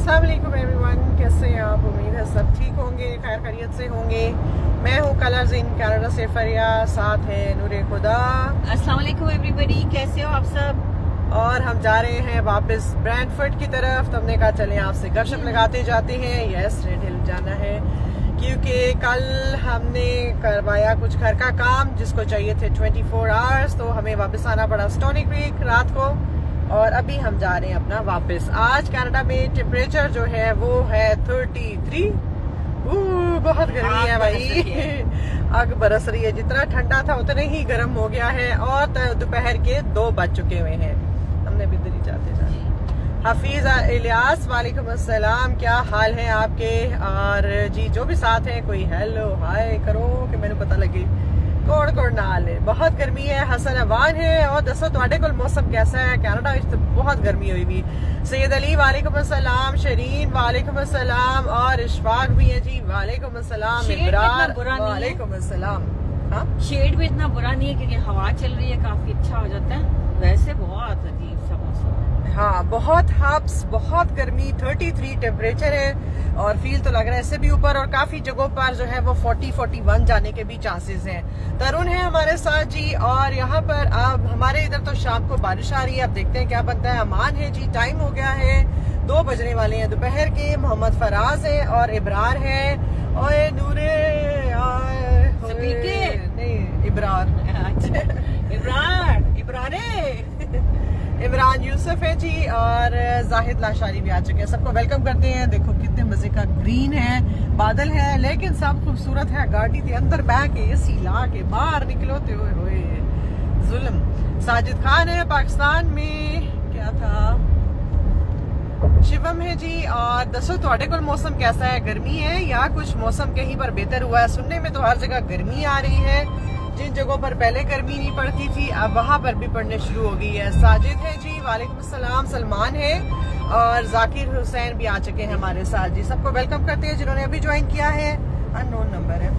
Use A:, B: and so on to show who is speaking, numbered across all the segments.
A: अस्सलाम वालेकुम एवरीवन, कैसे हैं आप? उम्मीद है सब ठीक होंगे, खैर खैरियत से होंगे। मैं हूँ कलर्स इन कनाडा से फरिया, साथ है नूरे खुदा।
B: अस्सलाम वालेकुम एवरीबॉडी, कैसे हो आप सब?
A: और हम जा रहे हैं वापस ब्रैंडफोर्ड की तरफ। तो हमने कहा चलें आपसे गपशप लगाते जाते हैं। यस, रेड हिल जाना है क्योंकि कल हमने करवाया कुछ घर का काम जिसको चाहिए थे 24 आवर्स, तो हमें वापस आना पड़ा स्टोनी क्रीक रात को। और अभी हम जा रहे हैं अपना वापस। आज कनाडा में टेम्परेचर जो है वो है 33। बहुत गर्मी है भाई। आग बरस रही है। जितना ठंडा था उतना ही गर्म हो गया है। और दोपहर के 2 बज चुके हुए हैं। हमने भी दिल्ली जाते हफीज इलियास, वालेकुम अस्सलाम, क्या हाल है आपके? और जी जो भी साथ हैं कोई हेलो हाय करो कि मैंने पता लगे कोड़ नाल है। बहुत गर्मी है। हसन अवान है। और दसो ਤੁਹਾਡੇ ਕੋਲ मौसम कैसा है? कनाडा तो बहुत गर्मी हुई भी। सैयद अली वालेकुम अस्सलाम, शरीन वालेकुम अस्सलाम, और इशफाक भी है जी वालेकुम अस्सलाम, इब्रार वालेकुम अस्सलाम। हाँ,
B: शेड भी इतना बुरा नहीं है क्योंकि हवा चल रही है, काफी अच्छा हो जाता है। वैसे बहुत अजीब सा मौसम।
A: हाँ, बहुत हब्स, बहुत गर्मी। 33 टेम्परेचर है और फील तो लग रहा है इससे भी ऊपर। और काफी जगहों पर जो है वो 40-41 जाने के भी चांसेस हैं। तरुण है हमारे साथ जी। और यहाँ पर अब हमारे इधर तो शाम को बारिश आ रही है। अब देखते हैं क्या बनता है। अमान है जी। टाइम हो गया है 2 बजने वाले हैं दोपहर के। मोहम्मद फराज है और इब्रार है। और नूरे नहीं, इब्रार इमरान यूसुफ है जी। और जाहिद लाशारी भी आ चुके हैं। सबको वेलकम करते हैं। देखो कितने मजे का ग्रीन है, बादल है, लेकिन सब खूबसूरत है। गाड़ी के अंदर बैठ के एसी ला के बाहर निकलो तो होए जुल्म। साजिद खान है पाकिस्तान में। क्या था? शिवम है जी। और दसो ਤੁਹਾਡੇ ਕੋਲ मौसम कैसा है? गर्मी है या कुछ मौसम कहीं पर बेहतर हुआ है? सुनने में तो हर जगह गर्मी आ रही है। जिन जगहों पर पहले गर्मी नहीं पड़ती थी अब वहां पर भी पड़ने शुरू हो गई है। साजिद है जी, वालेकुम अस्सलाम। सलमान है और जाकिर हुसैन भी आ चुके हैं हमारे साथ जी। सबको वेलकम करते हैं जिन्होंने अभी ज्वाइन किया है। अननोन नंबर है।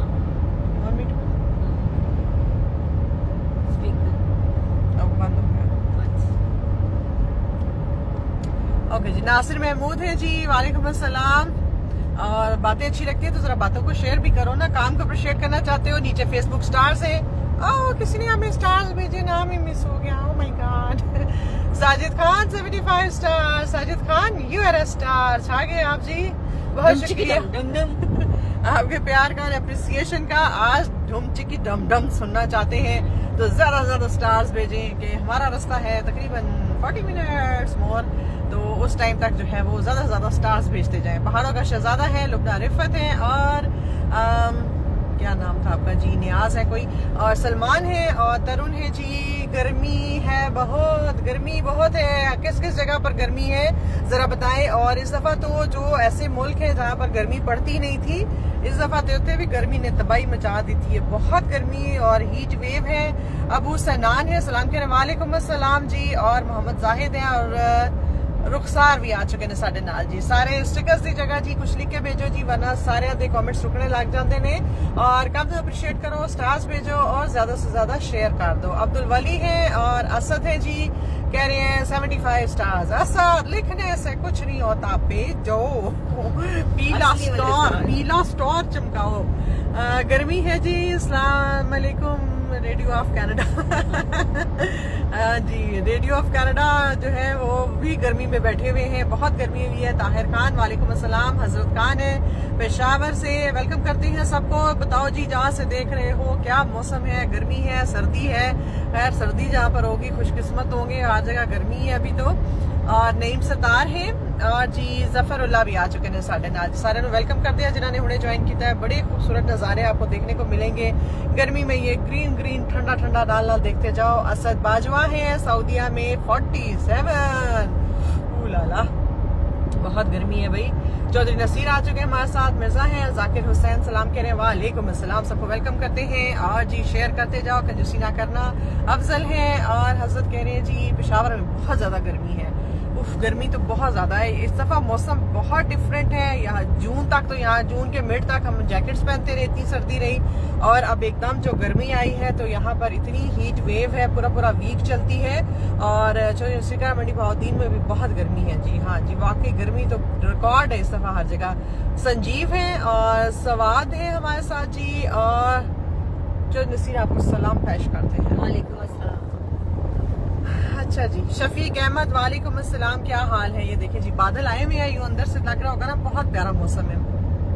A: ओके जी। नासिर महमूद है जी, वालेकुम अस्सलाम। और बातें अच्छी लगती है तो जरा बातों को शेयर भी करो ना। काम को अप्रिशिएट करना चाहते हो, नीचे फेसबुक स्टार्स है। ओह, किसी ने हमें स्टार्स भेजे, नाम ही मिस हो गया। Oh my God. Sajid Khan 75 star. Sajid Khan you are a star. छा गए आप जी, बहुत शुक्रिया आपके प्यार का और अप्रिसिएशन का। आज धूम चिकी डम डम सुनना चाहते हैं तो ज्यादा स्टार्स भेजें कि हमारा रास्ता है तकरीबन 40 मिनट्स मोर, तो उस टाइम तक जो है वो ज्यादा स्टार्स भेजते जाएं। पहाड़ों का शहजादा है, लुबना रिफत है, और क्या नाम था आपका जी? नियाज है कोई, और सलमान है, और तरुण है जी। गर्मी है, बहुत गर्मी बहुत है। किस किस जगह पर गर्मी है जरा बताएं। और इस दफा तो जो ऐसे मुल्क है जहाँ पर गर्मी पड़ती नहीं थी, इस दफा तो भी गर्मी ने तबाही मचा दी थी। बहुत गर्मी और हीट वेव है। अबू सनान है, सलाम कहने वालेकुम अस्सलाम जी। और मोहम्मद जाहिद है और रुखसार भी आ चुके ने साढ़े नाल जी। सारे स्टिकर्स की जगह जी कुछ लिख के भेजो जी, वरना सारे आधे कमेंट्स रुकने लग जाते ने। और कम से अप्रिशिएट करो, स्टार्स भेजो और ज्यादा से ज्यादा शेयर कर दो। अब्दुल वली है और असद है जी, कह रहे हैं 75 स्टार्स। असद लिखने से कुछ नहीं होता, भेजो। पीला स्टार चमकाओ। गर्मी है जी। अस्सलाम वालेकुम रेडियो ऑफ कनाडा। जी, रेडियो ऑफ कनाडा जो है वो भी गर्मी में बैठे हुए हैं। बहुत गर्मी हुई है। ताहिर खान वालेकुम अस्सलाम। हजरत खान है पेशावर से, वेलकम करते हैं सबको। बताओ जी जहाँ से देख रहे हो क्या मौसम है? गर्मी है, सर्दी है? खैर सर्दी जहाँ पर होगी खुशकिस्मत होंगे, हर जगह गर्मी है अभी तो। और नईम सतार है और जी जफरुल्लाह भी आ चुके हैं साढ़े नाल। सारे वेलकम करते हैं जिन्होंने हुणे ज्वाइन किया है। बड़े खूबसूरत नज़ारे आपको देखने को मिलेंगे गर्मी में। ये ग्रीन ठंडा नाल देखते जाओ। असद बाजवा है सऊदीया में 47। लाला बहुत गर्मी है भाई। चौधरी नसीर आ चुके हैं हमारे साथ। मिर्जा है, जाकिर हुसैन सलाम कह रहे हैं वालेकुम अस्सलाम। सबको वेलकम करते हैं और जी शेयर करते जाओ, कंजूसी ना करना। अफजल है और हजरत कह रहे हैं जी पेशावर में बहुत ज्यादा गर्मी है। उफ, गर्मी तो बहुत ज्यादा है इस दफा। मौसम बहुत डिफरेंट है। यहाँ जून तक तो यहाँ जून के मिड तक हम जैकेट्स पहनते रहे, इतनी सर्दी रही, और अब एकदम जो गर्मी आई है तो यहाँ पर इतनी हीट वेव है, पूरा वीक चलती है। और सिकरा मंडी बहाउद्दीन में भी बहुत गर्मी है जी। हाँ जी, वाकई गर्मी तो रिकॉर्ड है इस दफा हर जगह। संजीव है और सवाद है हमारे साथ जी, और जो नसीर आपको सलाम पेश करते हैं।
B: वालेकुम अस्सलाम।
A: अच्छा जी, शफीक अहमद वालेकुम अस्सलाम, क्या हाल है? ये देखिए जी, बादल आए हुए हैं, यूं अंदर से लग रहा होगा ना बहुत प्यारा मौसम है।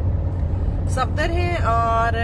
A: सफदर है और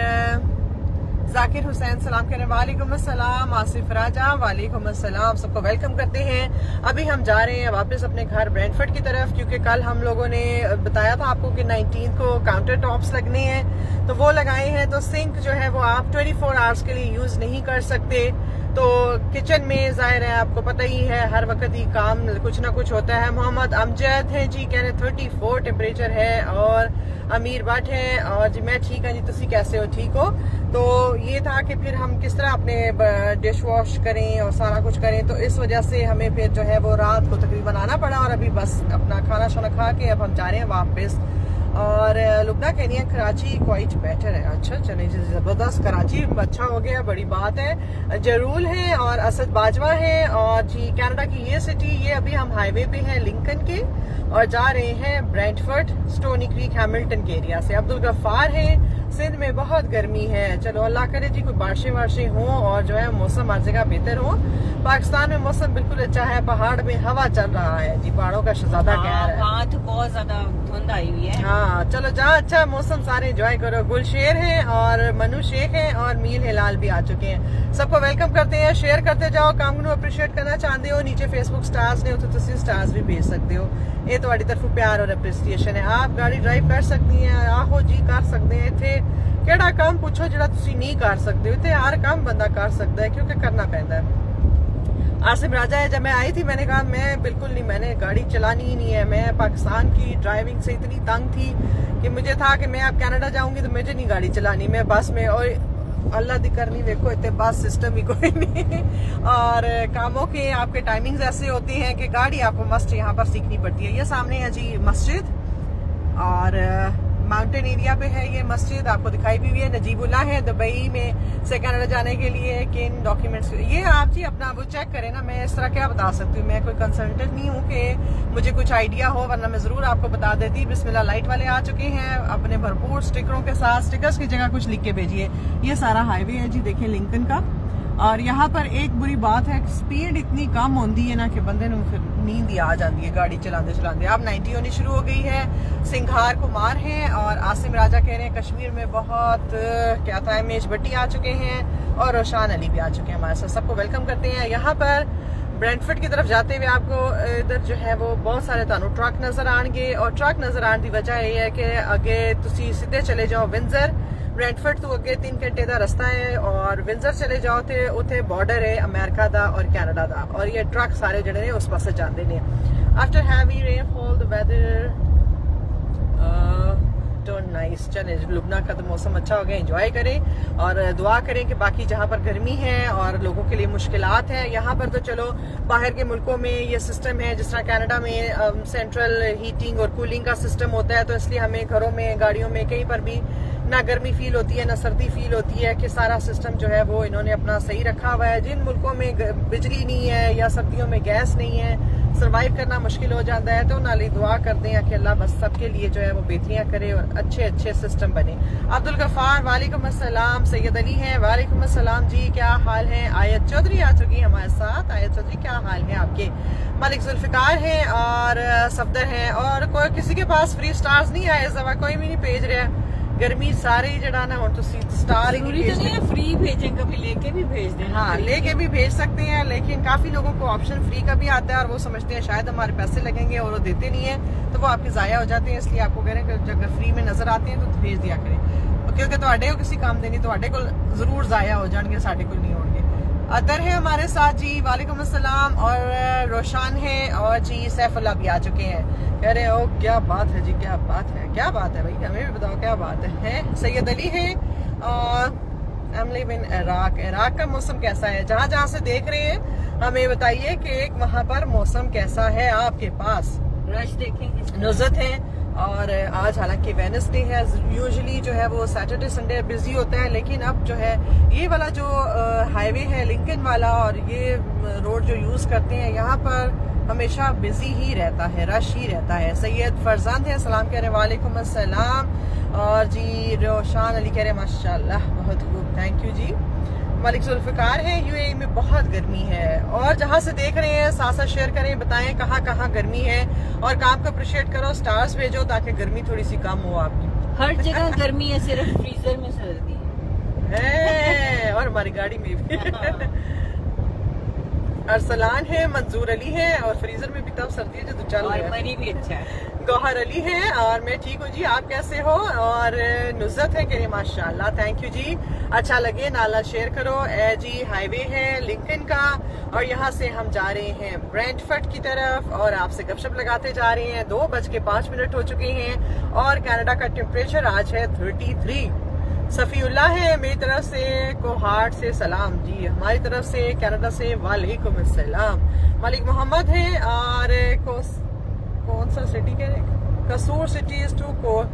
A: जाकिर हुसैन सलाम कह रहे हैं, वालेकुम अस्सलाम। आसिफ राजा वालेकुम अस्सलाम, सबको वेलकम करते हैं। अभी हम जा रहे हैं वापस अपने घर ब्रेंटफर्ड की तरफ, क्योंकि कल हम लोगों ने बताया था आपको कि 19 को काउंटर टॉप्स लगने हैं, तो वो लगाए हैं। तो सिंक जो है वो आप 24 आवर्स के लिए यूज नहीं कर सकते। तो किचन में जाहिर है आपको पता ही है हर वक्त ही काम कुछ ना कुछ होता है। मोहम्मद अमजद है जी, कह रहे 34 टेम्परेचर है। और अमीर भट्ट है, और जी मैं ठीक है जी, तुसी कैसे हो? ठीक हो? तो ये था कि फिर हम किस तरह अपने डिश वॉश करें और सारा कुछ करें, तो इस वजह से हमें फिर जो है वो रात को तकरीबन आना पड़ा। और अभी बस अपना खाना शाना खा के अब हम जा रहे हैं वापस। और लुबना कह रही है कराची क्वाइट बेटर है। अच्छा चले जी, जबरदस्त, कराची अच्छा हो गया, बड़ी बात है। जरूल है और असद बाजवा है, और जी कनाडा की ये सिटी, ये अभी हम हाईवे पे हैं लिंकन के, और जा रहे हैं ब्रेंटफर्ड, स्टोनी क्रीक, हैमिल्टन के एरिया से। अब्दुल गफ्फार है, सिंध में बहुत गर्मी है। चलो अल्लाह करे जी कोई बारिशें वारिशें हों और जो है मौसम हर जगह बेहतर हो। पाकिस्तान में मौसम बिल्कुल अच्छा है, पहाड़ में हवा चल रहा है जी, पहाड़ों का शहजादा कहर है।
B: वहाँ तो बहुत ज्यादा धुंध आई हुई है।
A: हाँ चलो जहाँ अच्छा मौसम सारे एंजॉय करो। गुलशेर है और मनु शेख है और मील हिलाल भी आ चुके हैं। सबको वेलकम करते हैं, शेयर करते जाओ। काम को अप्रिशिएट करना चाहते हो, नीचे फेसबुक स्टार्स ने तो स्टार्स भी भेज सकते हो। ये तुम्हारी तरफ प्यार और अप्रिसिएशन है। आप गाड़ी ड्राइव कर सकती हैं, आहो जी कर सकते हैं। इतने केड़ा काम पूछो जो तुसी नहीं कर सकते हो, इतने हर काम बंदा कर सकता है, क्योंकि करना पैदा है। आसिम राजा है, जब मैं आई थी मैंने कहा मैं बिल्कुल नहीं, मैंने गाड़ी चलानी ही नहीं है। मैं पाकिस्तान की ड्राइविंग से इतनी तंग थी कि मुझे था कि मैं अब कनाडा जाऊंगी तो मुझे नहीं गाड़ी चलानी, मैं बस में। और अल्लाह दी करनी, देखो इतने बस सिस्टम ही कोई नहीं। और कामों के आपके टाइमिंग्स ऐसे होते हैं कि गाड़ी आपको मस्ट यहाँ पर सीखनी पड़ती है। ये सामने है जी मस्जिद, और माउंटेन एरिया पे है ये मस्जिद, आपको दिखाई भी हुई है। नजीबुल्लाह है दुबई में से कनाडा जाने के लिए किन डॉक्यूमेंट्स, ये आप जी अपना वो चेक करें ना। मैं इस तरह क्या बता सकती हूँ, मैं कोई कंसल्टेंट नहीं हूँ कि मुझे कुछ आइडिया हो, वरना मैं जरूर आपको बता देती। बिस्मिल्लाह, लाइट वाले आ चुके हैं अपने भरपूर स्टिकरों के साथ। स्टिकर्स की जगह कुछ लिख के भेजिए। ये सारा हाईवे है जी, देखिए लिंकन का। और यहाँ पर एक बुरी बात है, स्पीड इतनी कम होती है ना कि बंदे ने फिर नींद ही आ जाती है गाड़ी चलाते चलाते। अब 90 होनी शुरू हो गई है। सिंघार कुमार हैं और आसिम राजा कह रहे हैं कश्मीर में बहुत क्या था, मेज भट्टी आ चुके हैं और रोशान अली भी आ चुके हैं हमारे साथ। सबको वेलकम करते हैं। यहाँ पर ब्रेंटफर्ड की तरफ जाते हुए आपको इधर जो है वो बहुत सारे तानू ट्रक नजर आएंगे, और ट्रक नजर आने की वजह यह है कि अगे तुसी सीधे चले जाओ विंजर, ब्रेंटफर्ड तो अगे 3 घंटे का रास्ता है, और विंजर चले जाओ तो उत्थे बॉर्डर है अमेरिका दा और कैनेडा दा, और ये ट्रक सारे जड़े ने उस पासे जाते हैं। After heavy rainfall the weather nice. चले लुबना का तो मौसम अच्छा हो गया, एंजॉय करें और दुआ करें कि बाकी जहाँ पर गर्मी है और लोगों के लिए मुश्किलात है, यहाँ पर तो चलो बाहर के मुल्कों में ये सिस्टम है, जिस तरह कनाडा में सेंट्रल हीटिंग और कूलिंग का सिस्टम होता है, तो इसलिए हमें घरों में गाड़ियों में कहीं पर भी ना गर्मी फील होती है ना सर्दी फील होती है, कि सारा सिस्टम जो है वो इन्होंने अपना सही रखा हुआ है। जिन मुल्कों में बिजली नहीं है या सर्दियों में गैस नहीं है, सर्वाइव करना मुश्किल हो जाता है, तो नाली दुआ करते हैं कि अल्लाह बस सबके लिए जो है वो बेहतरियां करे और अच्छे अच्छे सिस्टम बने। अब्दुल गफ्फार वालेकुम अस्सलाम। सैयद अली हैं वालेकुम अस्सलाम जी, क्या हाल है? आयत चौधरी आ चुकी है हमारे साथ। आयत चौधरी क्या हाल है आपके? मलिक जुल्फिकार हैं और सफदर हैं, और कोई किसी के पास फ्री स्टार्स नहीं आए इस दफा, कोई भी नहीं भेज रहा। गर्मी सारे ही जड़ा ना, और तो स्टार ही नहीं भेजते,
B: फ्री भेजें, कभी लेके भी भेज दें।
A: हाँ लेके भी भेज सकते हैं, लेकिन काफी लोगों को ऑप्शन फ्री का भी आता है और वो समझते हैं शायद हमारे पैसे लगेंगे और वो देते नहीं है, तो वो आपके जाया हो जाते हैं। इसलिए आपको कह रहे हैं कि अगर फ्री में नजर आते हैं तो भेज दिया करें, क्योंकि तो किसी काम देनी तो को जरूर जाया हो जाएंगे, साढ़े को नहीं होंगे। अतर है हमारे साथ जी वालेकुम अस्सलाम, और रोशान है, और जी सैफुल्लाह भी आ चुके हैं। कह रहे हो क्या बात है जी, क्या बात है, क्या बात है भाई, हमें भी बताओ क्या बात है। सैयद अली है और I'm live in Iraq. Iraq का मौसम कैसा है? जहाँ जहाँ से देख रहे हैं हमें बताइए कि एक वहाँ पर मौसम कैसा है आपके पास।
B: रश देखेंगे,
A: नुज़रत है और आज हालांकि वेडनेसडे है। यूजुअली जो है वो सैटरडे संडे बिजी होता है, लेकिन अब जो है ये वाला जो हाईवे है लिंकन वाला और ये रोड जो यूज करते हैं यहाँ पर हमेशा बिजी ही रहता है, रश ही रहता है। सैयद फरजांद है, सलाम कह रहे हैं, वालेकुम अस्सलाम। और जी रोशान अली कह रहे हैं माशाल्लाह बहुत खूब, थैंक यू जी। मलिक जुल्फिकार है, यूएई में बहुत गर्मी है। और जहाँ से देख रहे हैं साथ साथ शेयर करें, बताएं कहाँ कहाँ गर्मी है और काम को अप्रिशिएट करो, स्टार्स भेजो ताकि गर्मी थोड़ी सी कम हो आपकी।
B: हर जगह गर्मी है, सिर्फ फ्रीजर में सर्दी
A: है और हमारी गाड़ी में भी। अरसलान है, मंजूर अली है और फ्रीजर में भी तब सर्दी है जो चल रहा है।
B: मरी भी अच्छा है।
A: गौहर अली है और मैं ठीक हूँ जी, आप कैसे हो? और नुज़रत है कह माशाल्लाह, थैंक यू जी। अच्छा लगे नाला शेयर करो। ए जी हाईवे है लिंकन का और यहाँ से हम जा रहे हैं ब्रेंटफर्ड की तरफ और आपसे गपशप लगाते जा रहे हैं। 2:05 हो चुके हैं और कनाडा का टेम्परेचर आज है 33। सफीउल्लाह है, मेरी तरफ से कोहाट से सलाम जी, हमारी तरफ से कनाडा से वालेकुम अस्सलाम। मलिक मोहम्मद है और कौन सा सिटी कह रहे? Kasur city is too cold.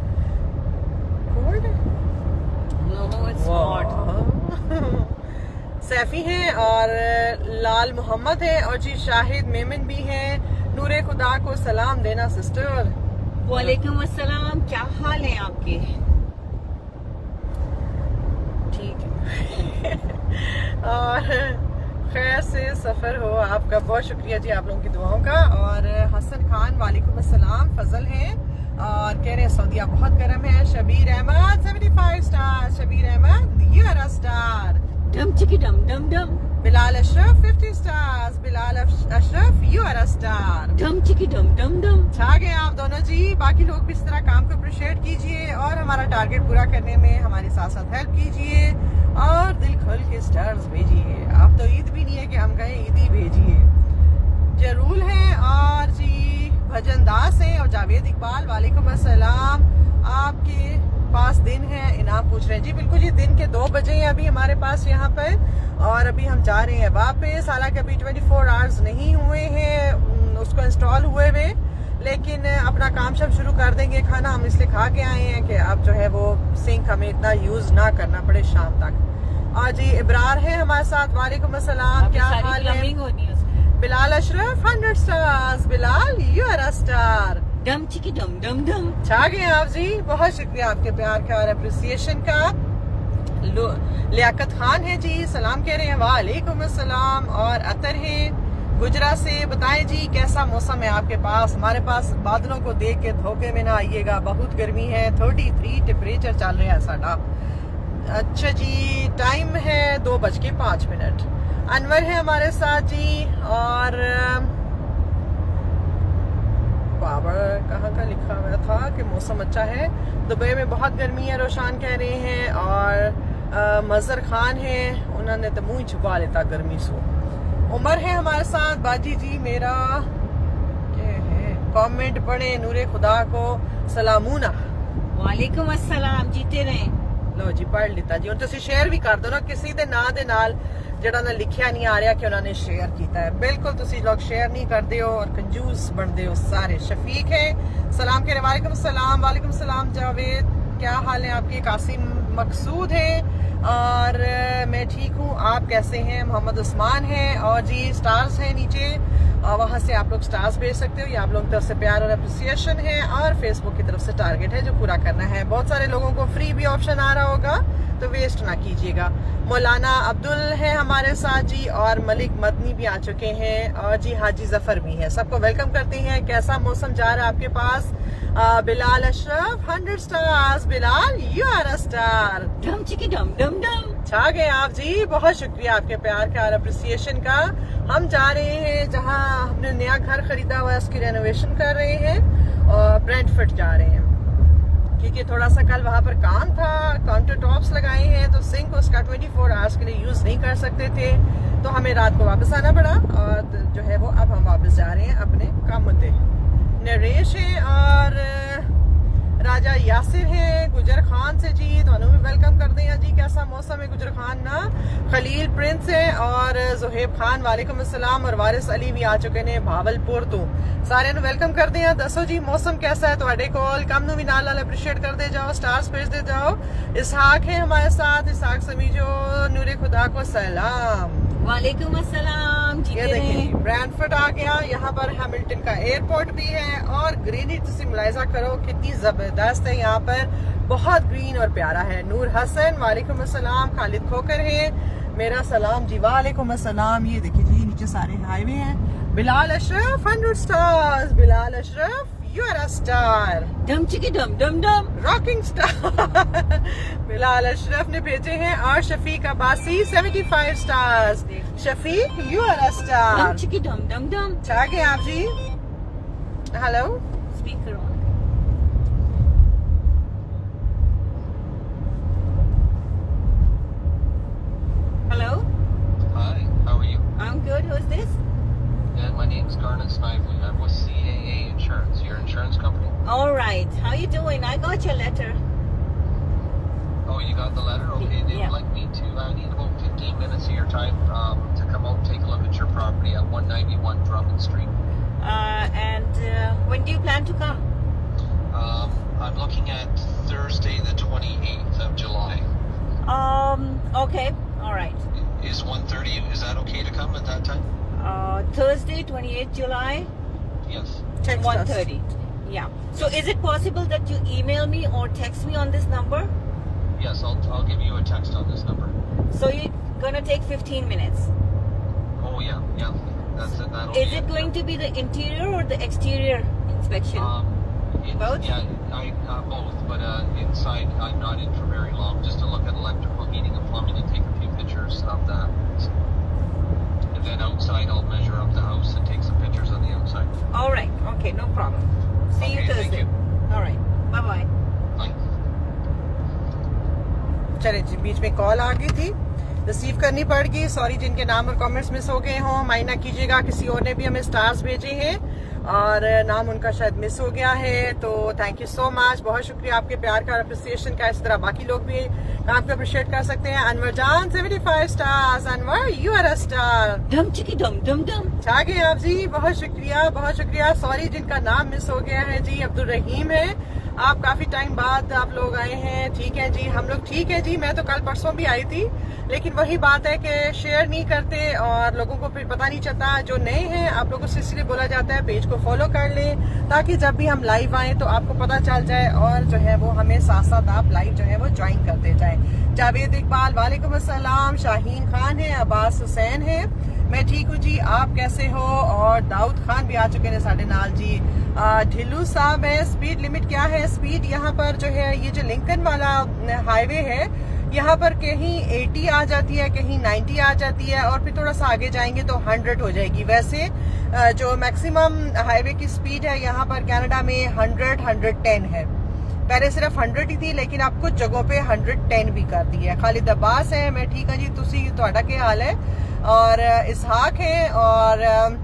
A: Saifi है और लाल मोहम्मद है और जी शाहिद मेमन भी है। नूरे खुदा को सलाम देना सिस्टर।
B: वालेकुम अस्सलाम, क्या हाल है आपके?
A: और खैर से सफर हो आपका, बहुत शुक्रिया जी आप लोगों की दुआओं का। और हसन खान वालेकुम अस्सलाम, फजल है और कह रहे हैं सऊदीया बहुत गर्म है। Shabbir Ahmed 75 star, Shabbir Ahmed you are a star.
B: डम चिकी डम डम डम।
A: Bilal Ashraf 50 stars, Bilal Ashraf you are a star.
B: डम चिकी डम डम डम।
A: छा गए आप दोनों जी। बाकी लोग भी इस तरह काम को अप्रिशिएट कीजिए और हमारा टारगेट पूरा करने में हमारे साथ साथ हेल्प कीजिए और दिल खोल के स्टार्स भेजिए। आप तो ईद भी नहीं है कि हम कहें ईद ही भेजिए। जरूर है और जी भजन दास है और जावेद इकबाल वालेकुम अस्सलाम। आपके पास दिन है, इनाम पूछ रहे हैं जी। बिल्कुल जी, दिन के 2 बजे हैं अभी हमारे पास यहाँ पर और अभी हम जा रहे हैं वापस। हालांकि अभी 24 आवर्स नहीं हुए हैं उसको इंस्टॉल हुए हुए, लेकिन अपना काम शब शुरू कर देंगे। खाना हम इसलिए खा के आए हैं कि अब जो है वो सिंक हमें इतना यूज ना करना पड़े शाम तक। और जी इब्रार है हमारे साथ, वालेकुम अस्सलाम, क्या हाल है? Bilal Ashraf 100 stars, Bilal you are a star.
B: डम चिकी डम डम डम।
A: छा गए आप जी, बहुत शुक्रिया आपके प्यार का और अप्रिसिएशन का। लियाकत खान है जी, सलाम कह रहे हैं, वालेकुम अस्सलाम। और अतर है गुजरा से, बताएं जी कैसा मौसम है आपके पास? हमारे पास बादलों को देख के धोखे में ना आइएगा, बहुत गर्मी है। 33 टेम्परेचर चल रहा है साडा। अच्छा जी, टाइम है 2:05। अनवर है हमारे साथ जी और बाबर कहाँ का लिखा हुआ था कि मौसम अच्छा है। दुबई में बहुत गर्मी है, रोशान कह रहे हैं। और मजहर खान है, उन्होंने तो मुंह छुपा लेता गर्मी से। उमर है हमारे साथ, बाजी जी मेरा क्या है कमेंट पढ़े, नूरे खुदा को सलामूना।
B: वालेकुम अस्सलाम, जीते रहे।
A: लो जी पढ़ लिता जी। और तुसी शेयर भी कर दो ना, किसी दे ना दे नाल जेड़ा ना लिखिया नहीं आ रहा कि उन्होंने शेयर किया है। बिल्कुल तुसी लोग शेयर नहीं करते हो और कंजूस बनते हो सारे। शफीक है, सलाम कह रहे, वालेकुम सलाम। वालेकुम सलाम जावेद, क्या हाल है आपके? कासिम मकसूद है और मैं ठीक हूँ, आप कैसे हैं? मोहम्मद उस्मान है और जी स्टार्स है नीचे और वहाँ से आप लोग स्टार्स भेज सकते हो। ये आप लोगों की तरफ से प्यार और अप्रिसिएशन है और फेसबुक की तरफ से टारगेट है जो पूरा करना है। बहुत सारे लोगों को फ्री भी ऑप्शन आ रहा होगा तो वेस्ट ना कीजिएगा। मौलाना अब्दुल है हमारे साथ जी और मलिक मदनी भी आ चुके हैं और जी हाजी जफर भी है। सबको वेलकम करते हैं। कैसा मौसम जा रहा है आपके पास? Bilal Ashraf 100 stars, Bilal you are a star.
B: डम चिकी डम डम डम।
A: छा गए आप जी, बहुत शुक्रिया आपके प्यार का और अप्रिसिएशन का। हम जा रहे हैं जहां हमने नया घर खरीदा हुआ है, उसकी रेनोवेशन कर रहे हैं और ब्रेंटफर्ड जा रहे हैं क्योंकि थोड़ा सा कल वहां पर काम था। काउंटर टॉप्स लगाए हैं तो सिंक उसका 24 आवर्स के लिए यूज नहीं कर सकते थे तो हमें रात को वापस आना पड़ा और जो है वो अब हम वापस जा रहे हैं अपने काम पे। नरेश है और राजा यासिर है गुजर खान से जी, तो भी वेलकम कर दें जी। कैसा मौसम है गुजर खान ना। खलील प्रिंस है और जुहेब खान वालेकुम अस्सलाम, और वारिस अली भी आ चुके ने भावलपुर तो सारे वेलकम कर दें। दसो जी मौसम कैसा है तुहाडे कोल, कम भी नाल अप्रीशिएट कर दे जाओ, स्टार्स भेज दे जाओ। इसहाक है हमारे साथ, इसहाक समीजो नूरे खुदा को सलाम।
B: वालेकुम अस्सलाम।
A: ये देखिए ब्रैंडफोर्ड आ गया, यहाँ पर हैमिल्टन का एयरपोर्ट भी है और ग्रीनरी तुसी मुलाहिजा करो कितनी जबरदस्त है, यहाँ पर बहुत ग्रीन और प्यारा है। नूर हसन वालेकुम अस्सलाम, खालिद खोकर है मेरा सलाम जी वालेकुम अस्सलाम। ये देखिए जी नीचे सारे हाईवे हैं। Bilal Ashraf 100 stars, Bilal Ashraf you are a star,
B: डम चिकी डम डम डम
A: रॉकिंग स्टार। बिलाल अशरफ ने भेजे हैं। और Shafiq Abbasi 75 stars, Shafiq you are a star,
B: डम चिकी डम डम डम।
A: छा गए आप जी। Hello
B: speaker on. Hello.
C: Hi, how are you?
B: I'm good. Who's this?
C: Yeah, my name's Garnet Snively. I'm with CAA Insurance, your insurance company.
B: All right. How you doing? I got your letter.
C: Oh, you got the letter? Okay, they
B: Yeah.
C: would like me to, I need about 15 minutes of your time to come out and take a look at your property at 191 Drummond Street.
B: And when do you plan to come?
C: I'm looking at Thursday the 28th of July.
B: Okay. All right.
C: Is 1:30, is that okay to come at that time?
B: Thursday, 28th July,
C: Yes.
A: Text us.
B: 1:30. Yeah. So is it possible that you email me or text me on this number?
C: Yes, I'll give you a text on this number.
B: So you're gonna take 15 minutes.
C: Oh, yeah. That's it. That'll
B: Is
C: be
B: it going to be the interior or the exterior inspection? Both?
C: Yeah, both, but inside I'm not in for very long, just to look at electrical, heating and plumbing and take a few pictures of that. And then outside I'll measure up the house and take some pictures of the outside.
B: All right. Okay, no problem. See you
C: Okay, thank
B: Thursday.
C: you.
B: All right. Bye-bye.
C: Bye.
A: चले जी, बीच में call आ गई थी, receive करनी पड़ गई। Sorry जिनके नाम और कमेंट्स मिस हो गए हों, माइना कीजिएगा। किसी और ने भी हमें स्टार्स भेजे हैं और नाम उनका शायद मिस हो गया है, तो थैंक यू सो मच, बहुत शुक्रिया आपके प्यार का, अप्रिसिएशन का। इस तरह बाकी लोग भी काम को अप्रिशिएट कर सकते हैं। Anwar Jan 75 stars, Anwar you are a star,
B: डम चिकी डम डम डम।
A: छा गए आप जी, बहुत शुक्रिया बहुत शुक्रिया। सॉरी जिनका नाम मिस हो गया है जी, अब्दुल रहीम है, आप काफी टाइम बाद आप लोग आए हैं। ठीक है जी, हम लोग ठीक है जी। मैं तो कल परसों भी आई थी, लेकिन वही बात है कि शेयर नहीं करते और लोगों को फिर पता नहीं चलता। जो नए हैं आप लोगों से इसलिए बोला जाता है पेज को फॉलो कर लें, ताकि जब भी हम लाइव आए तो आपको पता चल जाए और जो है वो हमें साथ साथ आप लाइव जो है वो ज्वाइन करते जाएं। जावेद इकबाल वालेकुम अस्सलाम, शाहीन खान है, अब्बास हुसैन है, मैं ठीक हूँ जी, आप कैसे हो? और दाऊद खान भी आ चुके हैं साढ़े नाल जी। ढिल्लू साहब है, स्पीड लिमिट क्या है? स्पीड यहाँ पर जो है ये जो लिंकन वाला हाईवे है, यहाँ पर कहीं 80 आ जाती है, कहीं 90 आ जाती है, और फिर थोड़ा सा आगे जाएंगे तो 100 हो जाएगी। वैसे जो मैक्सिमम हाईवे की स्पीड है यहाँ पर कनाडा में 100-110 है। पहले सिर्फ 100 ही थी, लेकिन अब कुछ जगहों पे 110 भी कर दी है। खालिद अब्बास है, मैं ठीक है जी, तुसी तुहाडा क्या हाल है? और इसहाक है और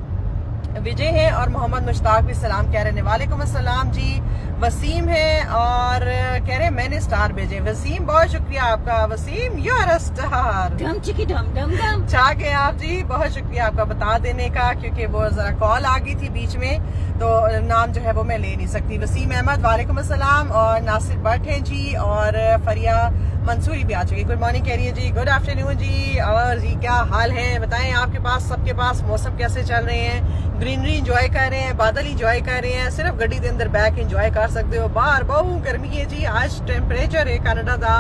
A: विजय है और मोहम्मद मुश्ताक भी सलाम कह रहे हैं। वालेकुम अस्सलाम जी। वसीम है और कह रहे हैं मैंने स्टार भेजे। वसीम बहुत शुक्रिया आपका, Waseem you are a star,
B: डम चिकी डम डम डम।
A: चाह गए आप जी, बहुत शुक्रिया आपका बता देने का, क्योंकि वो जरा कॉल आ गई थी बीच में, तो नाम जो है वो मैं ले नहीं सकती। वसीम अहमद वालेकुम अस्सलाम, और नासिर भट्ट है जी, और फरिया मंसूरी भी आ चुकी। गुड मॉर्निंग कह रही है जी, गुड आफ्टरनून जी। और जी क्या हाल है बताएं, आपके पास सबके पास मौसम कैसे चल रहे हैं? ग्रीनरी इंजॉय कर रहे हैं, बादल इंजॉय कर रहे हैं, सिर्फ गड्डी के अंदर बैक इंजॉय कर सकते हो। बाहर बहुत गर्मी है जी, आज टेम्परेचर है कनाडा का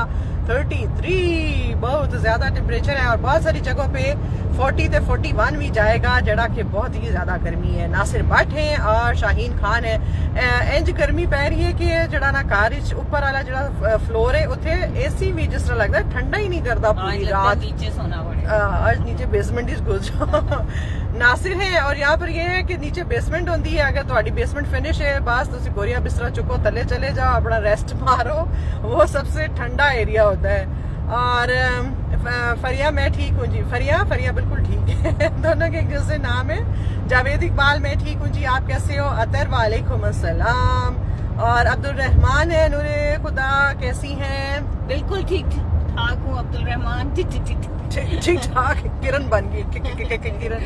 A: 33, बहुत ज्यादा टेम्परेचर है, और बहुत सारी जगहों पे 40 से 41 भी जाएगा, जड़ा कि बहुत ही ज्यादा गर्मी है। नासिर भट्ट है और शाहीन खान है। इंज गर्मी पै रही है कि जड़ा ना कार ऊपर वाला जड़ा फ्लोर है उथे एसी भी जिस तरह लगता है ठंडा ही नहीं करता पूरी रात,
B: नीचे सोना पड़ेगा।
A: आज नीचे बेसमेंट ही घुस जाओ। नासिर है, और यहाँ पर ये है कि नीचे बेसमेंट होती है, अगर तुम्हारी बेसमेंट फिनिश है बस तुम गोरिया बिस्तरा चुको, थले चले जाओ, अपना रेस्ट मारो, वो सबसे ठंडा एरिया होता है। और फरिया मैं ठीक हूँ जी, फरिया बिल्कुल ठीक है। दोनों के एक जैसे नाम है। जावेद इकबाल मैं ठीक हूँ जी, आप कैसे हो? अतर वालेकुम अस्सलाम। और अब्दुल रहमान है। नूरे खुदा कैसी हैं?
B: बिल्कुल ठीक ठाक हूँ अब्दुल रहमान।
A: ठीक ठाक। किरण बन गई किरण।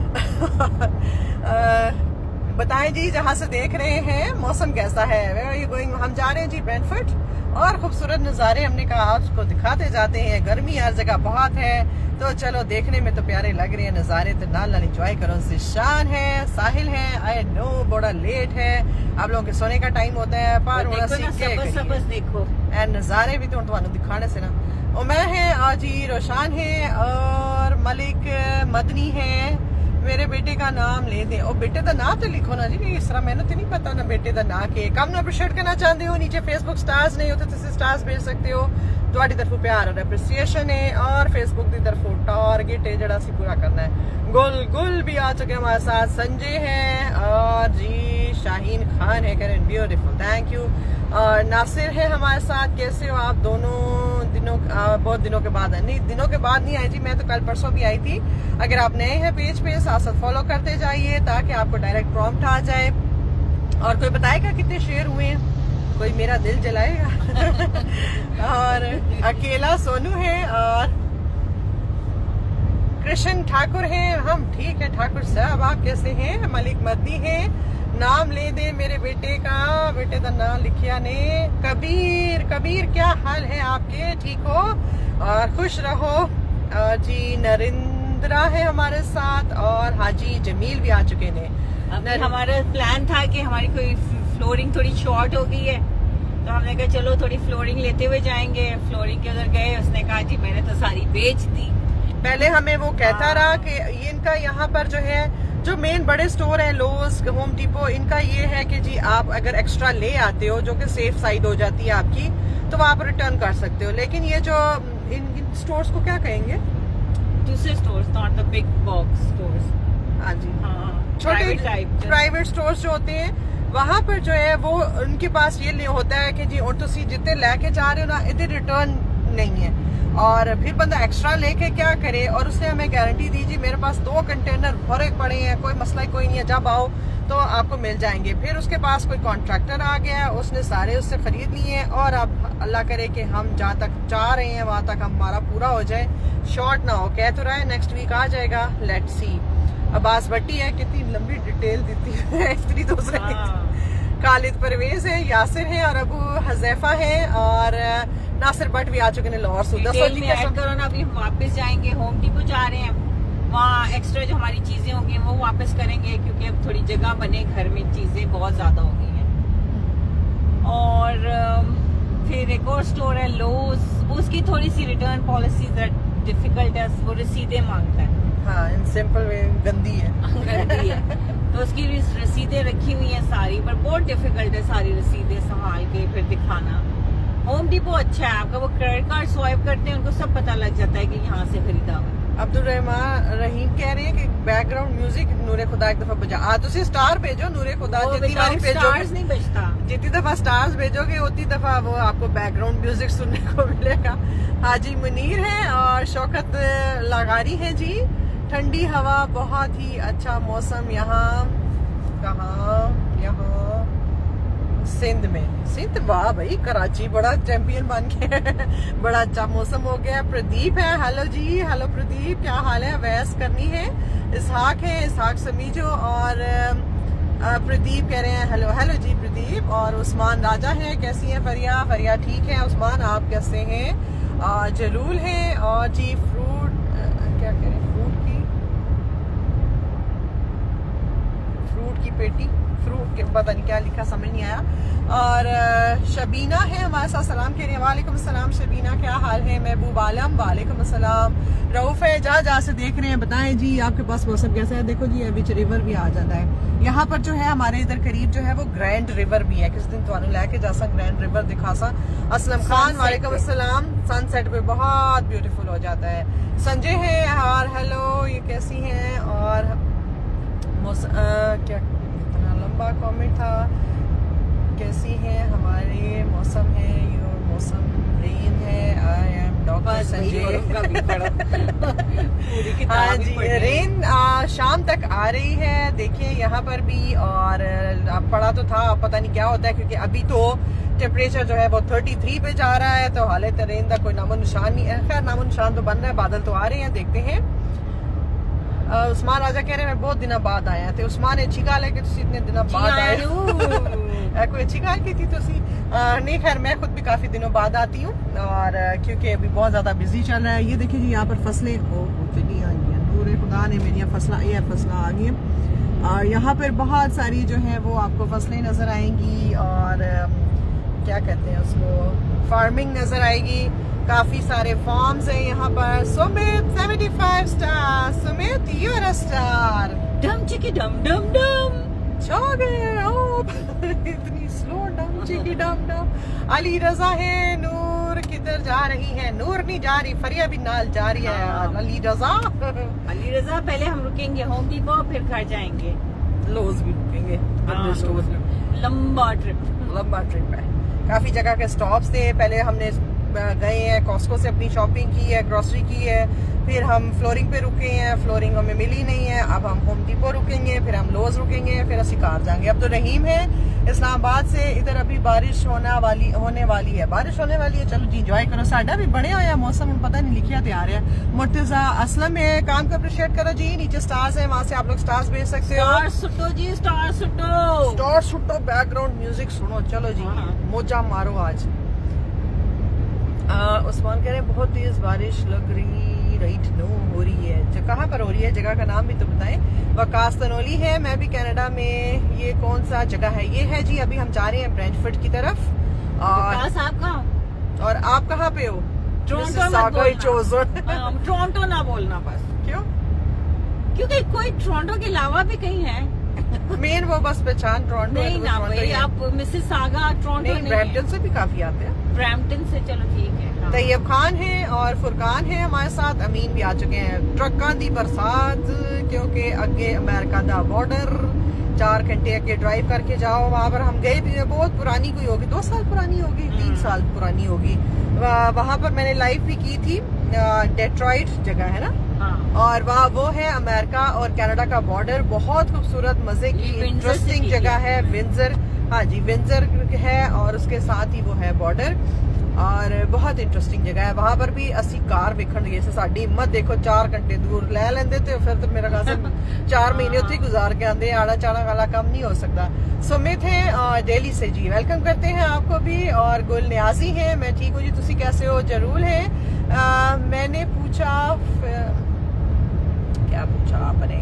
A: बताएं जी जहाँ से देख रहे हैं मौसम कैसा है? हम जा रहे हैं जी ब्रेंटफोर्ड और खूबसूरत नज़ारे हमने कहा आपको दिखाते जाते हैं। गर्मी हर जगह बहुत है तो चलो देखने में तो प्यारे लग रहे हैं नज़ारे, तो नाल इंजॉय करो। जिशान है, साहिल है। आई नो बड़ा लेट है, आप लोगों के सोने का टाइम होता है पर
B: देखो
A: एंड नज़ारे भी तो दिखाने से ना। और मैं है आजी रोशान है और मलिक मदनी है। मेरे बेटे का नाम ले दे और बेटे का नाम तो लिखो ना जी, इस तरह मैंने तो नहीं पता ना बेटे का ना के कम ना अप्रिशिएट करना चाहते हो। नीचे फेसबुक स्टार्स नहीं होते तो स्टार्स भेज सकते हो। ਤੁਹਾਡੀ ਤਰਫੋਂ ਪਿਆਰ और अप्रिसिएशन है और फेसबुक की तरफों टारगेट है जरा सी पूरा करना है। गुल भी आ चुके हमारे साथ। संजय है और जी शाहीन खान है, करें ब्यूटीफुल थैंक यू। और नासिर है हमारे साथ। कैसे हो आप दोनों? दिनों बहुत दिनों के बाद नहीं, दिनों के बाद नहीं आई जी, मैं तो कल परसों भी आई थी। अगर आप नए हैं पेज पे साथ साथ फॉलो करते जाइए ताकि आपको डायरेक्ट प्रॉम्प्ट आ जाए। और कोई बताएगा कितने शेयर हुए हैं? कोई मेरा दिल जलाएगा। और अकेला सोनू है और कृष्ण ठाकुर है। हम ठीक है ठाकुर साहब, आप कैसे हैं? मलिक मदनी है। नाम ले दे मेरे बेटे का, बेटे का नाम लिखिया ने। कबीर क्या हाल है आपके? ठीक हो और खुश रहो। जी नरेंद्रा है हमारे साथ और हाजी जमील भी आ चुके ने।
B: हमारा प्लान था कि हमारी कोई फ्लोरिंग थोड़ी शॉर्ट हो गई है तो हमने कहा चलो थोड़ी फ्लोरिंग लेते हुए जाएंगे। फ्लोरिंग के उधर गए, उसने कहा जी मैंने तो सारी बेच दी।
A: पहले हमें वो कहता रहा कि ये इनका यहाँ पर जो है जो मेन बड़े स्टोर है लोस होम डिपो, इनका ये है कि जी आप अगर एक्स्ट्रा ले आते हो जो कि सेफ साइड हो जाती है आपकी तो आप रिटर्न कर सकते हो। लेकिन ये जो इन स्टोर्स को क्या कहेंगे?
B: दूसरे stores, not the big box stores.
A: हाँ जी,
B: छोटे
A: प्राइवेट स्टोर्स जो होते हैं वहाँ पर जो है वो उनके पास ये नहीं होता है कि जी और तुसी जितने लेके जा रहे हो ना इधर रिटर्न नहीं है और फिर बंदा एक्स्ट्रा लेके क्या करे। और उसने हमें गारंटी दी जी मेरे पास 2 कंटेनर भरे पड़े हैं, कोई मसला ही कोई नहीं है, जब आओ तो आपको मिल जाएंगे। फिर उसके पास कोई कॉन्ट्रैक्टर आ गया, उसने सारे उससे खरीद लिए और अब अल्लाह करे कि हम जहाँ तक चाह रहे हैं वहाँ तक हमारा पूरा हो जाए, शॉर्ट ना हो। कह तो रहा है नेक्स्ट वीक आ जाएगा, लेट्स सी। अब्बास भट्टी है, कितनी लंबी डिटेल देती है इतनी दूसरे। खालिद परवेज है, यासिर है और अबू हज़ैफा है और नासिर भट्ट भी आ चुके हैं लाहौर से।
B: करो ना, अभी वापस जाएंगे, होम डिपो जा रहे हैं, वहाँ एक्स्ट्रा जो हमारी चीजें होंगी वो वापस करेंगे क्योंकि अब थोड़ी जगह बने घर में, चीजें बहुत ज्यादा हो गई हैं। और फिर एक और स्टोर है लोस, उसकी थोड़ी सी रिटर्न पॉलिसी डिफिकल्ट है, वो रसीदें मांगता है।
A: हाँ, इन सिंपल वे गंदी है।
B: तो उसकी रसीदें रखी हुई हैं सारी, पर बहुत डिफिकल्ट है सारी रसीदें संभाल के फिर दिखाना। होम डिपो अच्छा है, आपका वो क्रेडिट कार्ड स्वाइप करते हैं उनको सब पता लग जाता है कि यहाँ से खरीदा हुआ।
A: अब्दुल रहमान रहीम कह रहे हैं कि बैकग्राउंड म्यूजिक नूरे खुदा एक दफा बजा। तुसी स्टार भेजो नूरे खुदा, जितनी बारी भेजोगे
B: नहीं बजता,
A: जितनी दफा स्टार्स भेजोगे उतनी दफा वो आपको बैकग्राउंड म्यूजिक सुनने को मिलेगा। हाजी मुनीर है और शौकत लगारी है जी। ठंडी हवा, बहुत ही अच्छा मौसम यहाँ। कहाँ? यहाँ सिंध में। सिंध, वाह भाई, कराची बड़ा चैंपियन बन के बड़ा अच्छा मौसम हो गया। प्रदीप है, हेलो जी, हेलो प्रदीप, क्या हाल है? वैस करनी है। इसहाक है, इसहाक समीजो और प्रदीप कह रहे हैं हेलो। हेलो जी प्रदीप। और उस्मान राजा है, कैसी है फरिया? फरिया ठीक है। उस्मान आप कैसे हैं? जलूल है और जी फ्रूट क्या कह रहे हैं, फ्रूट की पेटी, फ्रूट के पता नहीं क्या लिखा समझ नहीं आया। और शबीना है हमारे साथ, सलाम कह रही है। वालेकुम सलाम शबीना, क्या हाल है? महबूब आलम, वालेकुम सलाम। रऊफ है, जहाँ से देख रहे हैं बताएं जी आपके पास मौसम कैसा है? देखो जी बीच रिवर भी आ जाता है यहाँ पर जो है हमारे इधर करीब जो है वो ग्रैंड रिवर भी है। किस दिन तो लैके जा सा ग्रैंड रिवर दिखा सा। असलम खान, वालेकुम सलाम। सनसेट पे बहुत ब्यूटीफुल हो जाता है। संजय है और हेलो, ये कैसी हैं? और क्या इतना लंबा कमेंट था, कैसी है? हमारे मौसम है, योर मौसम रेन है। I am doctor Sanjay. हाँ जी, रेन शाम ठंडक आ रही है, देखिए यहाँ पर भी। और पड़ा तो था, पता नहीं क्या होता है, क्योंकि अभी तो टेम्परेचर जो है वो 33 पे जा रहा है, तो हालत रेन का कोई नामो निशान नहीं है। खैर नामो निशान तो बन रहा है, बादल तो आ रहे हैं, देखते हैं। उस्मान राजा कह रहे हैं मैं बहुत दिनों बाद आया थे। उस्मान अच्छी गल है कि तुसी इतने दिनों बाद आए कोई अच्छी गल की थी तुसी। नहीं खैर मैं खुद भी काफी दिनों बाद आती हूँ, और क्योंकि अभी बहुत ज्यादा बिजी चल रहा है। ये देखिए जी यहाँ पर फसलें चली आई हैं, नूरे खुदा ने मेरी फसलें आ गई हैं। और यहाँ पर बहुत सारी जो है वो आपको फसलें नजर आएंगी, और क्या कहते हैं उसको, फार्मिंग नजर आएगी। काफी सारे फार्म्स हैं यहाँ पर। Sumit 75 star, Sumit you are a star.
B: डम चिकी डम डम डम
A: इतनी स्लो डम चिकी डम डम। अली रजा है, नूर किधर जा रही है? नूर नहीं जा रही, फरिया भी नाल जा रही है। अली रजा
B: पहले हम रुकेंगे होम डिपो, फिर घर जाएंगे,
A: लोज भी रुकेंगे।
B: लंबा ट्रिप
A: है। काफी जगह के स्टॉप्स थे। पहले हमने गए हैं कॉस्को से अपनी शॉपिंग की है, ग्रोसरी की है, फिर हम फ्लोरिंग पे रुके हैं, फ्लोरिंग हमें मिली नहीं है। अब हम होम डिपो रुकेंगे, फिर हम लोज रुकेंगे, फिर ਅਸੀਂ कार जाएंगे। अब तो रहीम है इस्लामाबाद से, इधर अभी बारिश होने वाली है, बारिश होने वाली है। चलो जी इंजॉय करो, साडा भी बने हुआ मौसम, पता नहीं लिखिया तैयार है। मुर्तजा असलम है, काम का अप्रिशिएट करो जी, नीचे स्टार्स है, वहाँ से आप लोग स्टार्स भेज सकते हो।
B: स्टार सुटो,
A: बैकग्राउंड म्यूजिक सुनो। चलो जी मोजा मारो आज। उस्मान कह रहे हैं बहुत तेज बारिश लग रही, राइट नो हो रही है। जो कहाँ पर हो रही है, जगह का नाम भी तो बताएं। वकास तनोली है, मैं भी कनाडा में। ये कौन सा जगह है? ये है जी, अभी हम जा रहे हैं ब्रेंटफोर्ड की तरफ। और आप कहाँ पे हो?
B: टोरंटो ना बोलना बस।
A: क्यों?
B: क्योंकि कोई टोरंटो के अलावा भी कहीं है
A: मेन वो बस पहचान टोरंटो
B: नहीं ना भाई। आप मिसेस सागा टोरंटो नहीं,
A: ब्रैम्पटन से भी काफी आते हैं।
B: ब्रैम्पटन से चलो ठीक है। हाँ।
A: तैयब खान है और फुरकान है हमारे साथ, अमीन भी आ चुके हैं। ट्रकों की बरसात, क्योंकि अगे अमेरिका का बॉर्डर, 4 घंटे अगे ड्राइव करके जाओ। वहाँ पर हम गए भी, बहुत पुरानी कोई होगी, 2 साल पुरानी होगी, 3 साल पुरानी होगी। वहाँ पर मैंने लाइव भी की थी। डेट्रॉइट जगह है ना, और वहाँ वो है अमेरिका और कनाडा का बॉर्डर। बहुत खूबसूरत, मजे की, इंटरेस्टिंग जगह है। विंजर, हाँ जी विंजर है, और उसके साथ ही वो है बॉर्डर, और बहुत इंटरेस्टिंग जगह है। वहाँ पर भी असी कार वेखण गए, साडी हिम्मत देखो, 4 घंटे दूर लै लेंदे ते फिर तो मेरा ख्याल से 4 महीने उत्थे गुजार के आंदे। आड़ा चाड़ा वाला काम नहीं हो सकता। सुमित है दिल्ली से जी, वेलकम करते हैं आपको भी। और गुल न्याजी है, मैं ठीक हूँ जी, तुसी कैसे हो? जरूर है। मैंने पूछा, क्या पूछा आपने?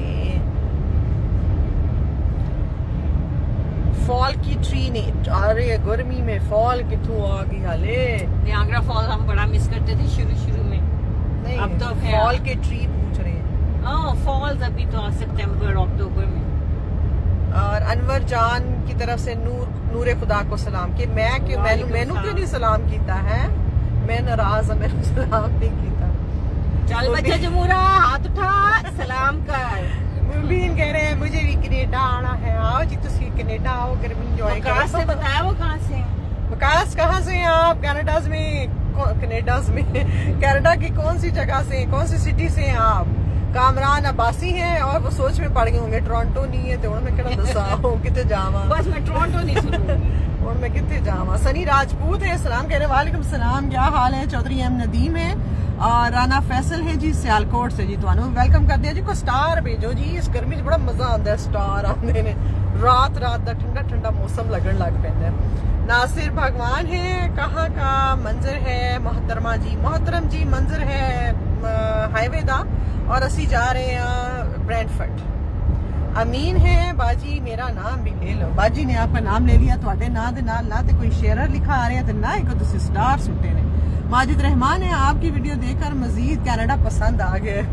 A: फॉल की ट्री ने, अरे गर्मी में फॉल कितों आ गई हाले।
B: नियाग्रा फॉल हम बड़ा मिस करते थे शुरू में।
A: नहीं,
B: अब तो
A: फॉल के ट्री पूछ रहे हैं।
B: फॉल्स अभी तो सितंबर अक्टूबर में।
A: और अनवर जान की तरफ से नूरे खुदा को सलाम कि मैनू क्यों नहीं सलाम किया है? मैं नाराज हूं, मैंने सलाम नहीं किया।
B: चल बच्चा जमूरा, हाथ उठा, सलाम कर।
A: मुबीन कह रहे हैं मुझे भी कनेडा आना है। आओ जी, तुसी कनेडा आओ, गर्मी एंजॉय करो।
B: वकास से बताया वो कहाँ से?
A: वकास कहाँ से हैं आप? कनाडा में कनाडा की कौन सी जगह से, कौन सी सिटी से हैं आप? कामरान अब्बासी हैं, और वो सोच में पड़ गए होंगे टोरंटो नहीं है तो मैं कहना दसा कितने जावा।
B: बस मैं टोरंटो नहीं सुनूंगी
A: और मैं कितने जावा। सनी राजपूत है, सलाम कह रहे हैं। वालेकुम सलाम, क्या हाल है? चौधरी एम नदीम है, और राना फैसल है जी सियालकोट से जी। तुहानू वेलकम करते हैं जी। को स्टार भेजो जी, इस गर्मी च बड़ा मजा आता है। स्टार आते ने, रात का ठंडा ठंडा मौसम लगन लग पैंदा है। नासिर भगवान है, कहाँ का मंजर है? मोहतरमा जी, मोहतरम जी, मंजर है हाईवे दा, और असी जा रहे हैं ब्रेंटफोर्ड। अमीन है बाजी, मेरा नाम भी ले लो। बाजी ने आपका नाम ले लिया, थोड़े नाम दे नाल ना ते कोई शेरर लिखा आ रहा है, ना ही तुसी स्टार सुटे ने। माजिद रहमान है, आपकी वीडियो देखकर मजीद कनाडा पसंद आ गया।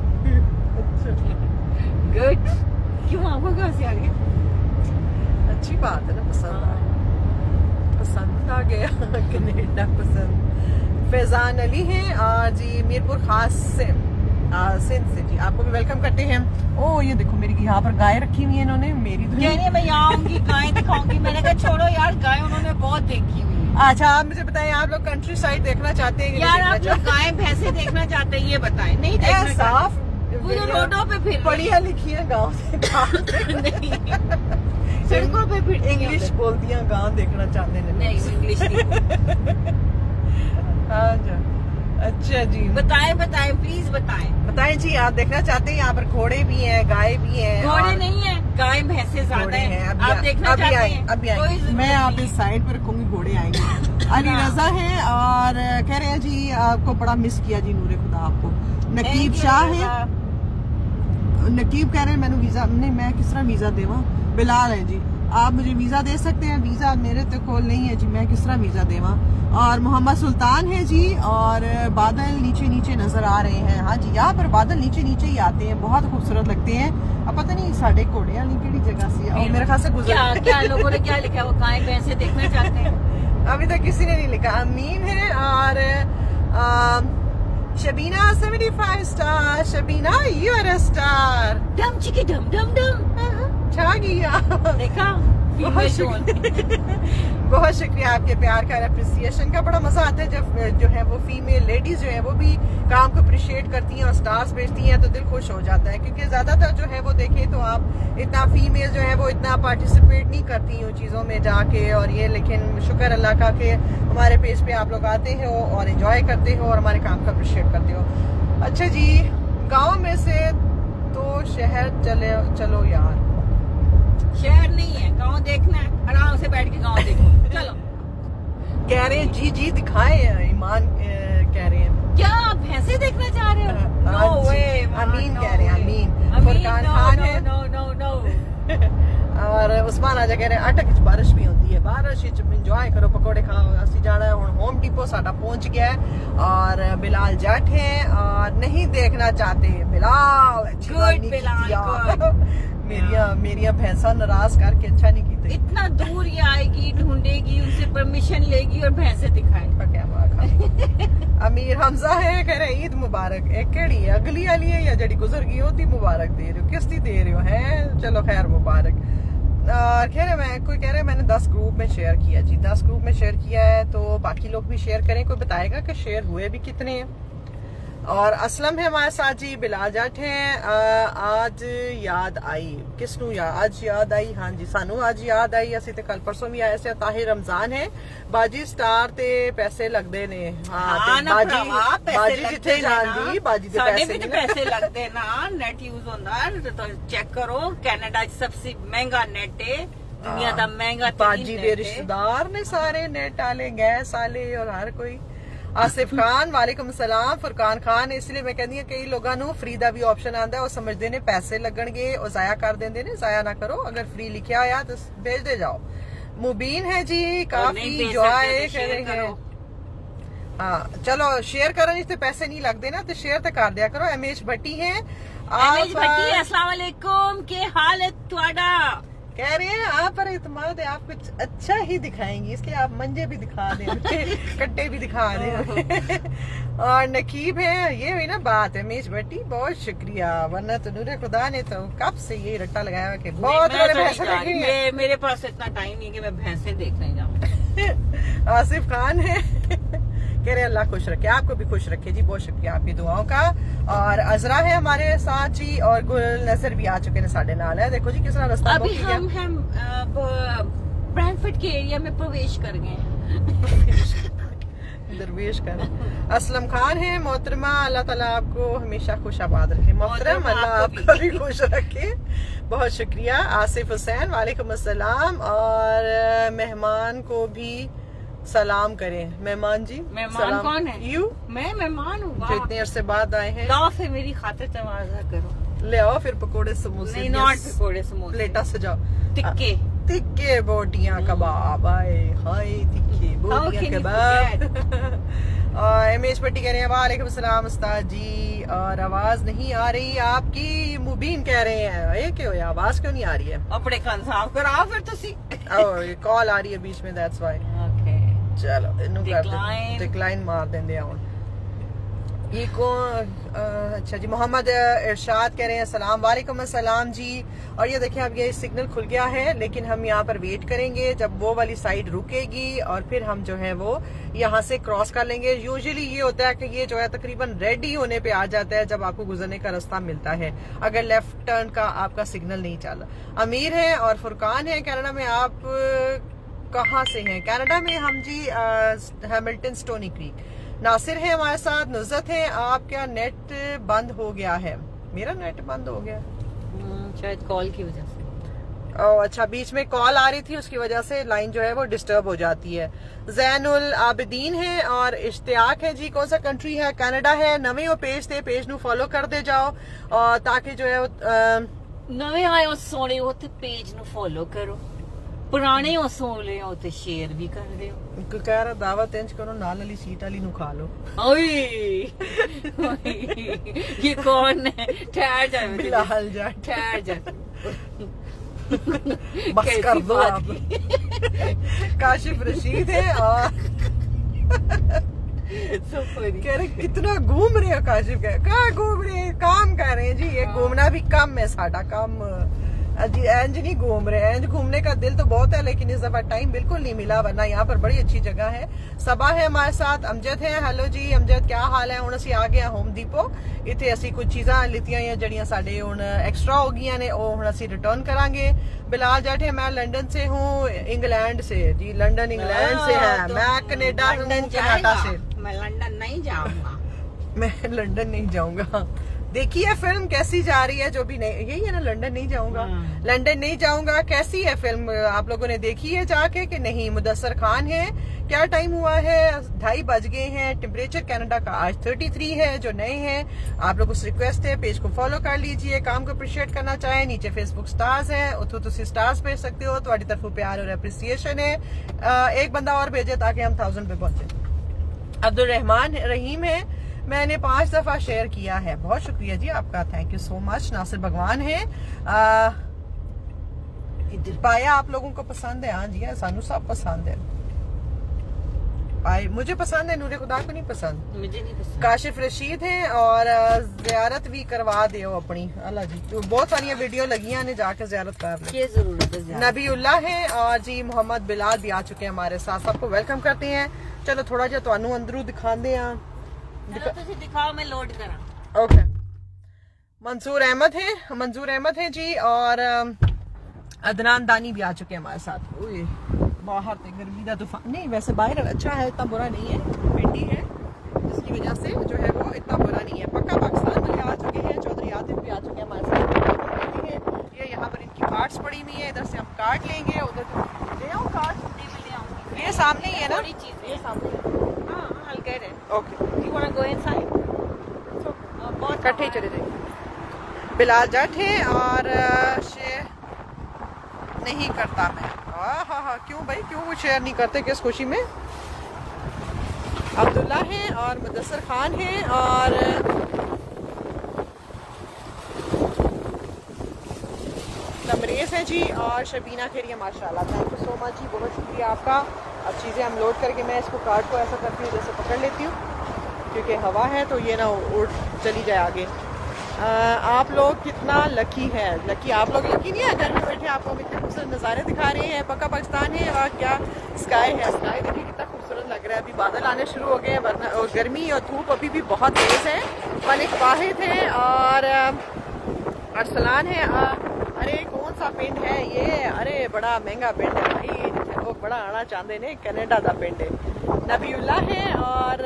B: गुड। क्यों आपको कहाँ से आ गया?
A: अच्छी बात है ना, पसंद आ गया कनाडा पसंद। फैजान अली है जी, मीरपुर खास से, सिंध से जी। आपको भी वेलकम करते हैं। ओ ये देखो, मेरी यहाँ पर गाय रखी हुई है इन्होंने, मेरी तो
B: नहीं, मैं यहाँ आऊंगी, गाय दिखाऊंगी। मैंने कहा छोड़ो यार, गाय उन्होंने बहुत देखी हुई।
A: अच्छा आप मुझे बताएं, आप लोग कंट्री साइड देखना चाहते हैं
B: यार? आप लोग गाय भैंसे देखना चाहते हैं, ये बताएं। नहीं देखना
A: साफ
B: वो जो रोडों पे पे फिर
A: पढ़िया लिखिया गाँव से
B: सड़कों पे फिर
A: इंग्लिश बोलदियां गाँव देखना चाहते हैं।
B: नहीं इंग्लिश नहीं।
A: हाँ जी, अच्छा जी,
B: बताएं प्लीज बताएं
A: जी। आप देखना चाहते हैं यहाँ पर घोड़े भी हैं, गाय भी हैं?
B: घोड़े नहीं है, गाय भैंसे ज्यादा है। आप देखना चाहते हैं?
A: अभी आएंगे। मैं आप इस साइड पर रखूंगी, घोड़े आएंगे। अली रजा है और कह रहे हैं जी आपको बड़ा मिस किया जी, नूरे खुदा आपको। नकीब शाह है, नकीब कह रहे हैं मैंने वीजा नहीं, मैं किस तरह वीजा देवा? बिलाल है जी, आप मुझे वीजा दे सकते हैं? वीजा मेरे तो खोल नहीं है जी, मैं किस तरह वीजा देवा? और मोहम्मद सुल्तान है जी, और बादल नीचे नजर आ रहे हैं। हाँ जी, यहाँ पर बादल नीचे ही आते हैं, बहुत खूबसूरत लगते हैं। अब पता नहीं साढ़े घोड़े वाली केड़ी जगह से और मेरे ख्याल से गुजर
B: क्या लोगों ने क्या लिखा है? वो गाय भैंसे देखना चाहते हैं?
A: अभी तक किसी ने नहीं लिखा। अमीन है और Shabina 75 star. Shabina you are a star.
B: डम चिकी डम डम डम
A: छा गया,
B: देखा?
A: बहुत शुक्रिया आपके प्यार का, अप्रिसिएशन का। बड़ा मजा आता है जब जो है वो फीमेल लेडीज जो है वो भी काम को अप्रिशिएट करती हैं और स्टार्स भेजती हैं, तो दिल खुश हो जाता है। क्योंकि ज्यादातर जो है वो देखें तो आप इतना फीमेल जो है वो इतना पार्टिसिपेट नहीं करती उन चीजों में जाके और ये, लेकिन शुक्र अल्लाह का कि हमारे पेज पे आप लोग आते हो और एंजॉय करते हो और हमारे काम को अप्रिशिएट करते हो। अच्छा जी, गाँव में से तो शहर चलो यार।
B: शहर नहीं है, गांव देखना है, आराम से बैठ के गांव देखो। चलो
A: कह रहे हैं जी दिखाए, ईमान कह रहे हैं।
B: क्या आप भैंसे देखना चाह रहे हो? नो वे।
A: अमीन कह रहे हैं, अमीन फुरकान खान है।
B: नो
A: और उस्मान आजा कह रहे हैं अटक बारिश भी होती है, बारिश इंजॉय करो, पकौड़े खाओ। असि जाना है हुण होम डिपो साडा पहुंच गया है और बिलाल जट है और नहीं देखना चाहते। बिलाल मेरिया भैंसा नाराज करके अच्छा नहीं की।
B: इतना दूर ये आएगी, ढूंढेगी, उनसे परमिशन लेगी और भैंसे दिखाएगी।
A: अमीर हमजा है, कह रहे ईद मुबारक। एक केड़ी है, अगली वाली है या जड़ी गुजर गई होती मुबारक दे रहे हो? किस दी दे रहे हो? है चलो खैर मुबारक। और कह रहे कोई कह रहे मैंने 10 ग्रुप में शेयर किया जी, 10 ग्रुप में शेयर किया है, तो बाकी लोग भी शेयर करें। कोई बताएगा कि शेयर हुए भी कितने हैं? और असलम है हमारे साथ जी, बिलाल जट हैं। आज याद आई किसनू? आज याद आई? हाँ जी, सानू आज याद आई। असी ते कल परसों भी आए से। ताहिर रमजान है, बाजी स्टार ते पैसे लगदे ने।
B: हाँ,
A: बाजी जिथे जांदी बाजी दे
B: पैसे लगदे ना। नेट यूज होंदा तो चेक करो, कनाडा सबसे महंगा नेट है दुनिया दा, महंगा।
A: बाजी दे रिश्तेदार ने सारे, नेट आले, गैस आले और हर कोई। आसिफ खान वालेकुम सलाम। फुरकान खान, इसलिए मैं कहती हूँ कई लोगों को फ्री का भी ऑप्शन आता है, वो समझते ने पैसे लगणगे और जाया कर देंगे ने। जाया ना करो, अगर फ्री लिखा आया तो भेज दे जाओ। मुबीन है जी, काफी एंजॉय करेंगे। हाँ चलो शेयर करो, जिससे पैसे नहीं लगते ना तो शेयर तो कर दिया करो। एमएच भट्टी है,
B: अस्सलाम वालेकुम, के हाल है तुहाडा?
A: कह रहे हैं आप पर इत्मीनान है, आप कुछ अच्छा ही दिखाएंगी, इसलिए आप मंजे भी दिखा दें, कट्टे भी दिखा दें। और नकीब है, ये हुई ना बात है। मेज भट्टी बहुत शुक्रिया, वरना तो नूरे खुदा ने तो कब से ये रट्टा लगाया कि बहुत
B: मेरे पास इतना टाइम नहीं कि मैं भैंसे देखने जाऊँ।
A: आसिफ खान है, कह रहे अल्लाह खुश रखे, आपको भी खुश रखे जी, बहुत शुक्रिया आपकी दुआओं का। और अजरा है हमारे साथ जी, और गुल नजर भी आ चुके हैं साढ़े नाल है। देखो जी किस तरह रास्ता
B: अभी हम ब्रैंडफोर्ड के एरिया में प्रवेश कर गए
A: दरवेश कर। असलम खान है, मोहतरमा अल्लाह ताला आपको हमेशा खुश आबाद रखे। मोहतरम अल्लाह आपको भी खुश रखे, बहुत शुक्रिया। आसिफ हुसैन वालेकुम अस्सलाम, और मेहमान को भी सलाम करें। मेहमान जी,
B: मेहमान कौन है?
A: यू?
B: मैं मेहमान हूँ
A: जो इतने अरसे बाद आए हैं।
B: लाओ फिर मेरी खातिर तवाज़ा करो,
A: ले आओ फिर पकौड़े समोसे।
B: नहीं, नॉट पकौड़े समोसे,
A: प्लेटा सजाओ,
B: टिक्के
A: तिक्के बोटियां कबाब, आए हाय तिक्के बोटियां कबाब। और एमएच पट्टी कह रहे हैं वालेकुम सलाम उस्ताद जी, और आवाज नहीं आ रही आपकी। मुबीन कह रहे हैं ये क्यों है, आवाज क्यों नहीं आ रही है?
B: अपने कान साफ कराओ फिर तुसी।
A: ये कॉल आ रही है बीच में, दैट्स व्हाई। चलो इन्हों डिक्लाइन मार देंगे। ये कौन? अच्छा जी, मोहम्मद इरशाद कह रहे हैं अस्सलाम वालेकुम। अस्सलाम जी। और ये देखिए अब ये सिग्नल खुल गया है, लेकिन हम यहाँ पर वेट करेंगे जब वो वाली साइड रुकेगी और फिर हम जो है वो यहाँ से क्रॉस कर लेंगे। यूजुअली ये होता है कि ये जो है तकरीबन रेडी होने पे आ जाता है जब आपको गुजरने का रास्ता मिलता है, अगर लेफ्ट टर्न का आपका सिग्नल नहीं चला। अमीर है और फुरकान है कनाडा में। आप कहाँ से हैं? कनाडा में हम जी हैमिल्टन स्टोनी क्रीक। नासिर है हमारे साथ, नुज़रत है। आपका नेट बंद हो गया है? मेरा नेट बंद हो गया
B: शायद कॉल की वजह से।
A: ओह अच्छा, बीच में कॉल आ रही थी उसकी वजह से लाइन जो है वो डिस्टर्ब हो जाती है। जैनुल आबिदीन है और इश्तियाक है जी। कौन सा कंट्री है? कनाडा है। नवे हो पेज थे, पेज नू फॉलो कर दे जाओ और ताकि जो है
B: नवे आए हो सोने हो तो पेज नू फॉलो करो, पुराने हो सोने हो तो शेयर भी कर दो।
A: कह रहा दावत इंज करो, नाल वाली सीट वाली नू खा लो।
B: ये कौन है? ठहर जा
A: बिलाल जा,
B: ठहर जा।
A: बस कर दो आप। काशिफ रशीद है और कह रहे कितना घूम रहे हो काशिफ? कहाँ घूम रहे हैं? काम कर रहे हैं जी। ये घूमना भी कम है, साडा काम इंज नहीं घूम रहे। इंज घूमने का दिल तो बहुत है, लेकिन इस दफा टाइम बिल्कुल नहीं मिला, वरना यहाँ पर बड़ी अच्छी जगह है। सबा है हमारे साथ, अमजद है। हेलो जी अमजद, क्या हाल है? हुण असीं आ गए होम डिपो। इत्थे असीं कुछ चीज़ां लितियां हैं जड़ियां साडे हुण एक्स्ट्रा हो गई ने, वो हुण असीं रिटर्न करांगे। बिलाल जाट है, मैं लंदन से हूँ, इंग्लैंड से जी। लंदन इंग्लैंड से है, मैं कनेडा कनाडा से।
B: मैं लंदन नहीं जाऊंगा।
A: मैं लंदन नहीं जाऊंगा। देखिए फिल्म कैसी जा रही है? जो भी नहीं, यही है ना, लंदन नहीं जाऊंगा। लंदन नहीं जाऊंगा कैसी है फिल्म? आप लोगों ने देखी है जाके कि नहीं? मुदस्सर खान है। क्या टाइम हुआ है? 2:30 बज गए हैं। टेम्परेचर कनाडा का आज 33 है। जो नए हैं आप लोगों से रिक्वेस्ट है पेज को फॉलो कर लीजिए। काम को अप्रिशिएट करना चाहे नीचे फेसबुक स्टार्स है, उतो तुसी स्टार्स भेज सकते हो। तुम्हारी तरफों प्यार और अप्रिसिएशन है। एक बंदा और भेजे ताकि हम 1000 पे पहुंचे। अब्दुल रहमान रहीम है, मैंने 5 दफा शेयर किया है। बहुत शुक्रिया जी आपका, thank you so much. Nasir भगवान है। पाया आप लोगों को पसंद है? हाँ जी, सानू सब पसंद है। पाए मुझे पसंद है, नूरे खुदा को नहीं पसंद।
B: मुझे नहीं पसंद।
A: काशिफ रशीद है और जियारत भी करवा दो अपनी। अल्लाह जी, तो बहुत सारी वीडियो लगी ने, जाके जियारत कर लो।
B: ये जरूरत है।
A: नबीउल्लाह है और जी मोहम्मद बिलाल भी आ चुके हैं हमारे साथ। सबको वेलकम करते हैं। चलो थोड़ा जा तुहानू अंदरू दिखाते हैं।
B: दिखाओ, मैं लोड करा।
A: ओके। मंसूर अहमद है जी और अदनान दानी भी आ चुके हैं हमारे साथ। बाहर से गर्मी का तूफान नहीं, वैसे बाहर अच्छा है, इतना बुरा नहीं है, ठंडी है, जिसकी वजह से जो है वो इतना बुरा नहीं है। पक्का पाकिस्तान वाले आ चुके हैं, चौधरी आतिफ भी आ चुके हैं हमारे साथ। ये यहाँ पर इनकी कार्ड्स पड़ी हुई है, इधर से हम कार्ड लेंगे, उधर ले आओ कार्ड। ये सामने ही है ना? ये सामने। ओके, इकट्ठे चले जाएंगे। बिलाल जट है और शेयर नहीं करता मैं। हाँ, क्यों भाई, क्यों वो शेयर नहीं करते? किस खुशी में? अब्दुल्ला है और मुदस्सर खान है और तमरेज है जी और शबीना खेरिया। माशाल्लाह, थैंक यू सो मच जी, बहुत शुक्रिया आपका। अब चीज़ें हम लोड करके मैं इसको कार्ड को ऐसा करती हूँ जैसे पकड़ लेती हूँ, क्योंकि हवा है तो ये ना उड़ चली जाए आगे। आप लोग कितना लकी है। लकी आप लोग लकी नहीं है, घर में बैठे आपको इतने खूबसूरत नज़ारे दिखा रहे हैं। पक्का पाकिस्तान है और क्या स्काई है। स्काई देखिए कितना खूबसूरत लग रहा है। अभी बादल आने शुरू हो गए हैं, वरना और गर्मी और धूप अभी भी बहुत तेज़ है। मलिक वाहिद है और अरसलान है। अरे कौन सा पिंड है ये? अरे बड़ा महंगा पिंड है भाई, जिसे लोग बड़ा आना चाहते हैं। कनाडा का पिंड है। नबीउल्लाह है और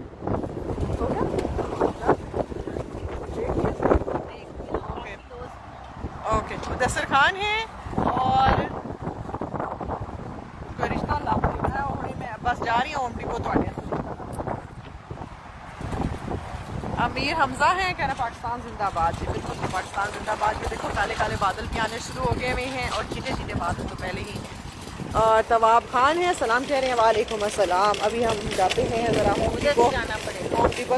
A: ओके, मुदस्सर खान है और कोई रिश्ता मैं बस जा रही हूँ होम डिपो। अमीर हमजा है, कह रहा पाकिस्तान जिंदाबाद जी। बिल्कुल पाकिस्तान जिंदाबाद। ये देखो काले काले बादल भी आने शुरू हो गए हुए हैं और चीटे चीटे बादल तो पहले ही। और तवाब खान है, सलाम कह रहे हैं। वालेकुम अस्सलाम। अभी हम जाते हैं जरा होम डिपो।
B: जाना पड़ेगा
A: होम डिपो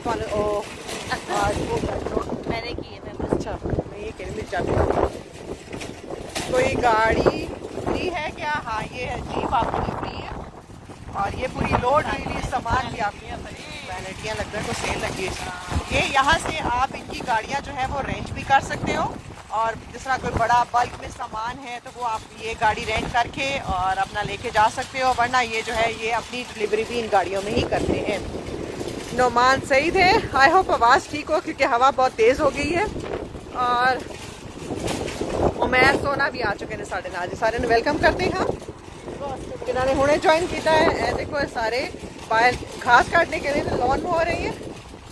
B: मैंने की है।
A: अच्छा, मैं ये कह रही जाती हूँ। कोई गाड़ी फ्री है क्या? हाँ, ये है जीप आपकी फ्री है और ये पूरी लोड सामान भी आपकी है। वैनिटियाँ लगता है को सेल लगी है। ये यहाँ से आप इनकी गाड़ियाँ जो है वो रेंट भी कर सकते हो, और जिस तरह कोई बड़ा बल्क में सामान है तो वो आप ये गाड़ी रेंट करके और अपना लेके जा सकते हो, वरना ये जो है ये अपनी डिलीवरी भी इन गाड़ियों में ही करते हैं। नोमान सईद है। आई होप आवाज़ ठीक हो क्योंकि हवा बहुत तेज़ हो गई है। और उमैर सोना भी आ चुके हैं साढ़े नाल, सारे ने वेलकम करते हैं जिन्होंने हुणे ज्वाइन किया है। ए देखो सारे बाहर घास काटने के लिए लॉन हो रही है,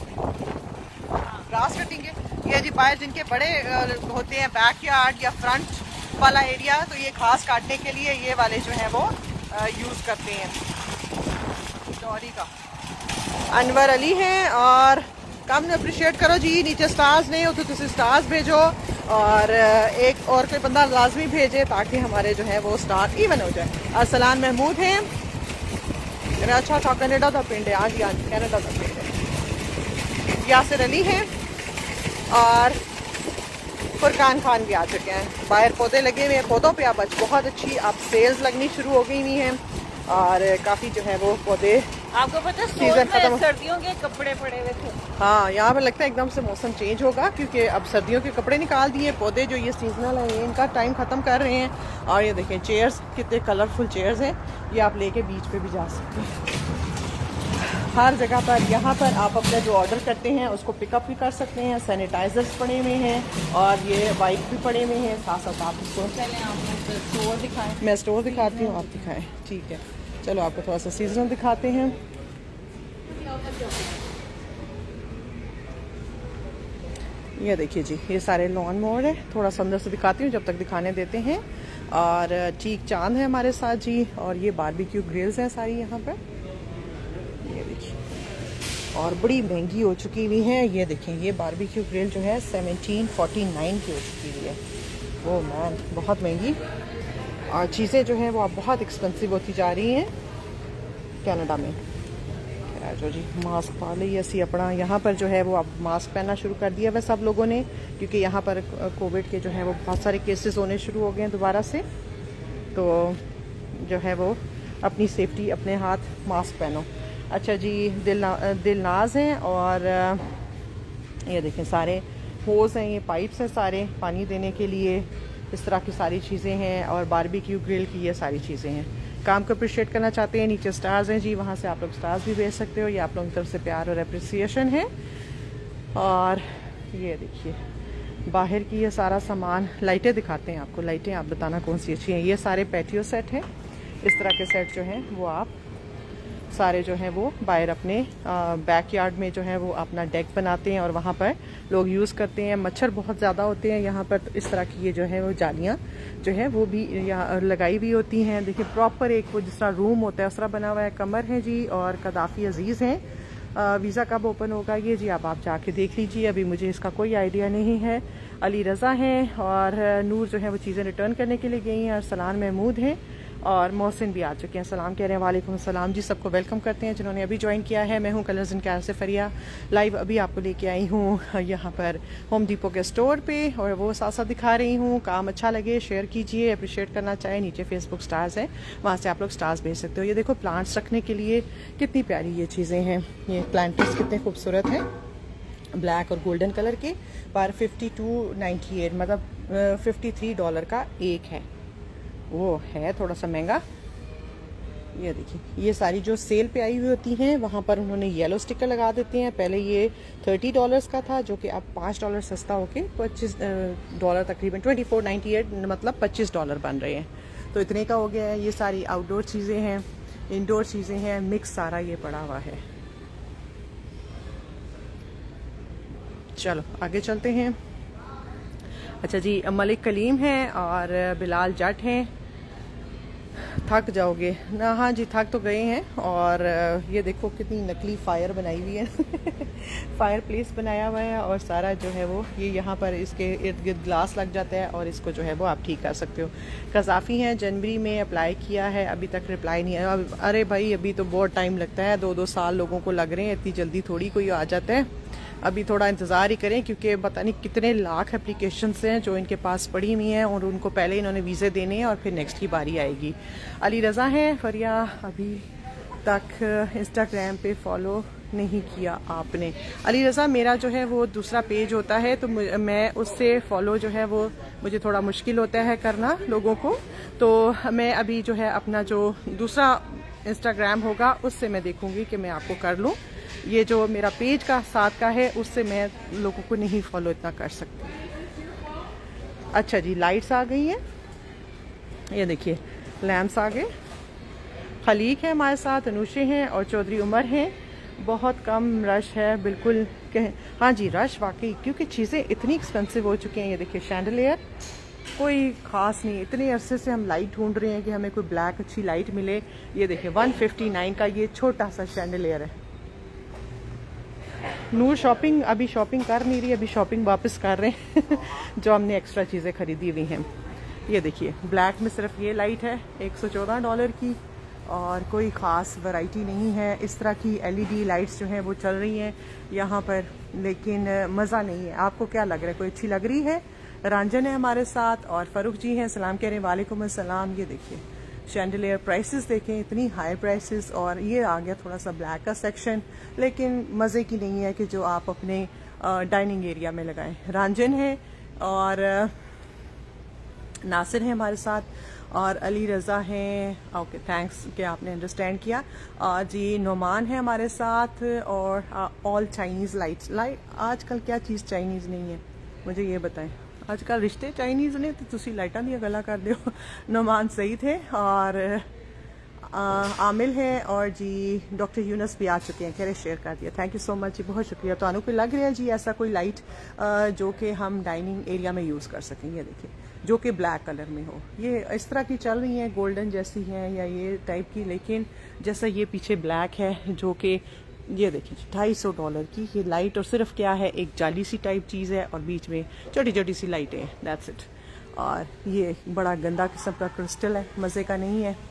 A: घास कटेंगे। ये जी बाहर जिनके बड़े होते हैं बैकयार्ड या फ्रंट वाला एरिया, तो ये घास काटने के लिए ये वाले जो है वो यूज़ करते हैं। सॉरी का अनवर अली हैं और काम ने अप्रिशिएट करो जी। नीचे स्टार्स नहीं हो तो तुम स्टार्स भेजो, और एक और कोई बंदा लाजमी भेजे ताकि हमारे जो है वो स्टार इवन हो जाए। अरसलान महमूद हैं। अच्छा अच्छा कनाडा का पिंड है। हाँ जी हाँ जी कनाडा का पिंड है। यासिर अली हैं और फुरकान खान भी आ चुके हैं। बाहर पौधे लगे हुए हैं, पौधों पे अब बहुत अच्छी अब सेल्स लगनी शुरू हो गई हुई हैं, और काफ़ी जो है वो पौधे
B: आपको पता है सीजन खत्म, सर्दियों के कपड़े पड़े हुए थे।
A: हाँ यहाँ पर लगता है एकदम से मौसम चेंज होगा क्योंकि अब सर्दियों के कपड़े निकाल दिए। पौधे जो ये सीजनल है इनका टाइम ख़त्म कर रहे हैं। और ये देखें चेयर्स कितने कलरफुल चेयर्स हैं, ये आप लेके बीच पे भी जा सकते हैं। हर जगह पर यहाँ पर आप अपना जो ऑर्डर करते हैं उसको पिकअप भी कर सकते हैं। सैनिटाइजर्स पड़े हुए हैं और ये वाइप भी पड़े हुए हैं। साथ साथ आप इसको
B: स्टोर दिखाएं।
A: मैं स्टोर दिखाती हूँ, आप दिखाएं। ठीक है चलो आपको थोड़ा सा सीजनल दिखाते हैं। ये देखिए जी ये सारे लॉन मोर है। थोड़ा सा अंदर से दिखाती हूँ जब तक दिखाने देते हैं। और चीक चांद है हमारे साथ जी, और ये बारबेक्यू ग्रिल्स हैं सारी यहाँ पर। ये देखिए और बड़ी महंगी हो चुकी हुई है। ये देखें ये बारबेक्यू ग्रिल जो है 1749 की हो चुकी हुई है। ओह मैन बहुत महंगी। और चीज़ें जो हैं वो अब बहुत एक्सपेंसिव होती जा रही हैं कनाडा में। जो जी मास्क पा ली असी अपना यहाँ पर जो है वो अब मास्क पहनना शुरू कर दिया वह सब लोगों ने, क्योंकि यहाँ पर कोविड के जो है वो बहुत सारे केसेस होने शुरू हो गए हैं दोबारा से। तो जो है वो अपनी सेफ्टी अपने हाथ मास्क पहनो। अच्छा जी दिलनाज हैं और ये देखें सारे होज़ हैं, ये पाइप्स हैं सारे पानी देने के लिए, इस तरह की सारी चीज़ें हैं। और बारबेक्यू ग्रिल की ये सारी चीज़ें हैं। काम को अप्रिशिएट करना चाहते हैं नीचे स्टार्स हैं जी, वहाँ से आप लोग स्टार्स भी भेज सकते हो। ये आप लोगों की तरफ से प्यार और अप्रिसिएशन है। और ये देखिए बाहर की ये सारा सामान, लाइटें दिखाते हैं आपको। लाइटें आप बताना कौन सी अच्छी हैं। ये सारे पैटियो सेट हैं, इस तरह के सेट जो हैं वो आप सारे जो हैं वो बाहर अपने बैकयार्ड में जो है वो अपना डेक बनाते हैं और वहाँ पर लोग यूज़ करते हैं। मच्छर बहुत ज़्यादा होते हैं यहाँ पर, तो इस तरह की ये जो है वो जालियाँ जो है वो भी यहाँ लगाई हुई होती हैं। देखिए प्रॉपर एक वो जिस तरह रूम होता है उस तरह बना हुआ है। कमर है जी और कदाफ़ी अजीज़ हैं। वीज़ा कब ओपन होगा ये जी अब आप जाके देख लीजिए, अभी मुझे इसका कोई आइडिया नहीं है। अली रज़ा हैं और नूर जो है वो चीज़ें रिटर्न करने के लिए गई हैं। अरसलान महमूद हैं और मोहसिन भी आ चुके हैं। सलाम कह रहे हैं। वालेकुम सलाम जी, सबको वेलकम करते हैं जिन्होंने अभी ज्वाइन किया है। मैं हूं कलर्स एंड कैर से फरिया। लाइव अभी आपको लेके आई हूं यहाँ पर होम डिपो के स्टोर पे, और वो साथ साथ दिखा रही हूँ। काम अच्छा लगे शेयर कीजिए, अप्रिशिएट करना चाहे नीचे फेसबुक स्टार्स है, वहाँ से आप लोग स्टार्स भेज सकते हो। ये देखो प्लांट्स रखने के लिए कितनी प्यारी ये चीज़ें हैं। ये प्लांटर्स कितने खूबसूरत हैं, ब्लैक और गोल्डन कलर के, पर 52.98 मतलब $53 का एक है। वो है थोड़ा सा महंगा। ये देखिए ये सारी जो सेल पे आई हुई होती हैं वहाँ पर उन्होंने येलो स्टिकर लगा देते हैं। पहले ये $30 का था जो कि अब $5 सस्ता होके $25 तकरीबन 24.98 मतलब $25 बन रहे हैं। तो इतने का हो गया है। ये सारी आउटडोर चीज़ें हैं, इंडोर चीज़ें हैं, मिक्स सारा ये पड़ा हुआ है। चलो आगे चलते हैं। अच्छा जी मलिक कलीम हैं और बिलाल जट हैं। थक जाओगे ना? हाँ जी थक तो गए हैं। और ये देखो कितनी नकली फायर बनाई हुई है फायर प्लेस बनाया हुआ है, और सारा जो है वो ये यहाँ पर इसके इर्द गिर्द ग्लास लग जाता है और इसको जो है वो आप ठीक कर सकते हो। कज़ाफ़ी हैं, जनवरी में अप्लाई किया है, अभी तक रिप्लाई नहीं आया। अरे भाई अभी तो बहुत टाइम लगता है, 2-2 साल लोगों को लग रहे हैं, इतनी जल्दी थोड़ी कोई आ जाता है। अभी थोड़ा इंतज़ार ही करें क्योंकि पता नहीं कितने लाख एप्लीकेशंस हैं जो इनके पास पड़ी हुई हैं, और उनको पहले इन्होंने वीज़े देने हैं और फिर नेक्स्ट की बारी आएगी। अली रज़ा हैं फरिया, अभी तक इंस्टाग्राम पे फॉलो नहीं किया आपने। अली रज़ा, मेरा जो है वो दूसरा पेज होता है तो मैं उससे फॉलो जो है वो मुझे थोड़ा मुश्किल होता है करना लोगों को, तो मैं अभी जो है अपना जो दूसरा इंस्टाग्राम होगा उससे मैं देखूंगी कि मैं आपको कर लूँ। ये जो मेरा पेज का साथ का है उससे मैं लोगों को नहीं फॉलो इतना कर सकती। अच्छा जी, लाइट्स आ गई हैं, ये देखिए लैम्प्स आ गए। खलीक है हमारे साथ, अनुषे हैं और चौधरी उमर हैं। बहुत कम रश है, बिल्कुल कहें हाँ जी रश वाकई, क्योंकि चीज़ें इतनी एक्सपेंसिव हो चुकी हैं। ये देखिए शैंडलियर कोई ख़ास नहीं, इतने अरसे से हम लाइट ढूंढ रहे हैं कि हमें कोई ब्लैक अच्छी लाइट मिले। ये देखिए 159 का ये छोटा सा शैंडलियर है। नूर शॉपिंग अभी शॉपिंग कर नहीं रही, अभी शॉपिंग वापस कर रहे हैं जो हमने एक्स्ट्रा चीज़ें खरीदी हुई हैं। ये देखिए ब्लैक में सिर्फ ये लाइट है $114 की, और कोई ख़ास वैरायटी नहीं है। इस तरह की LED लाइट्स जो हैं वो चल रही हैं यहाँ पर, लेकिन मज़ा नहीं है। आपको क्या लग रहा है, कोई अच्छी लग रही है? रंजन है हमारे साथ और फ़ारूक जी हैं, सलाम कह रहे हैं। वालेकुम अस्सलाम। ये देखिए शैंडलियर प्राइसेस देखें, इतनी हाई प्राइसेस। और ये आ गया थोड़ा सा ब्लैक का सेक्शन, लेकिन मज़े की नहीं है कि जो आप अपने डाइनिंग एरिया में लगाएं। रंजन है और नासिर है हमारे साथ, और अली रज़ा हैं। ओके थैंक्स कि आपने अंडरस्टैंड किया। जी नोमान है हमारे साथ, और ऑल चाइनीज़ लाइट्स। आजकल क्या चीज़ चाइनीज़ नहीं है, मुझे ये बताएं। आजकल रिश्ते चाइनीज़ ने तो तुसी लाइटा दिया गला कर दो। नोमान सही थे, और आमिल है, और जी डॉक्टर यूनस भी आ चुके हैं, कह रहे शेयर कर दिया। थैंक यू सो मच जी, बहुत शुक्रिया। तो आनू कोई लग रहा है जी ऐसा कोई लाइट जो कि हम डाइनिंग एरिया में यूज़ कर सकें? ये देखिए जो कि ब्लैक कलर में हो, ये इस तरह की चल रही हैं, गोल्डन जैसी हैं या ये टाइप की। लेकिन जैसा ये पीछे ब्लैक है जो कि ये देखिए $250 की ये लाइट, और सिर्फ क्या है एक जाली सी टाइप चीज़ है और बीच में छोटी छोटी सी लाइटें हैं, दैट्स इट। और ये बड़ा गंदा किस्म का क्रिस्टल है, मज़े का नहीं है।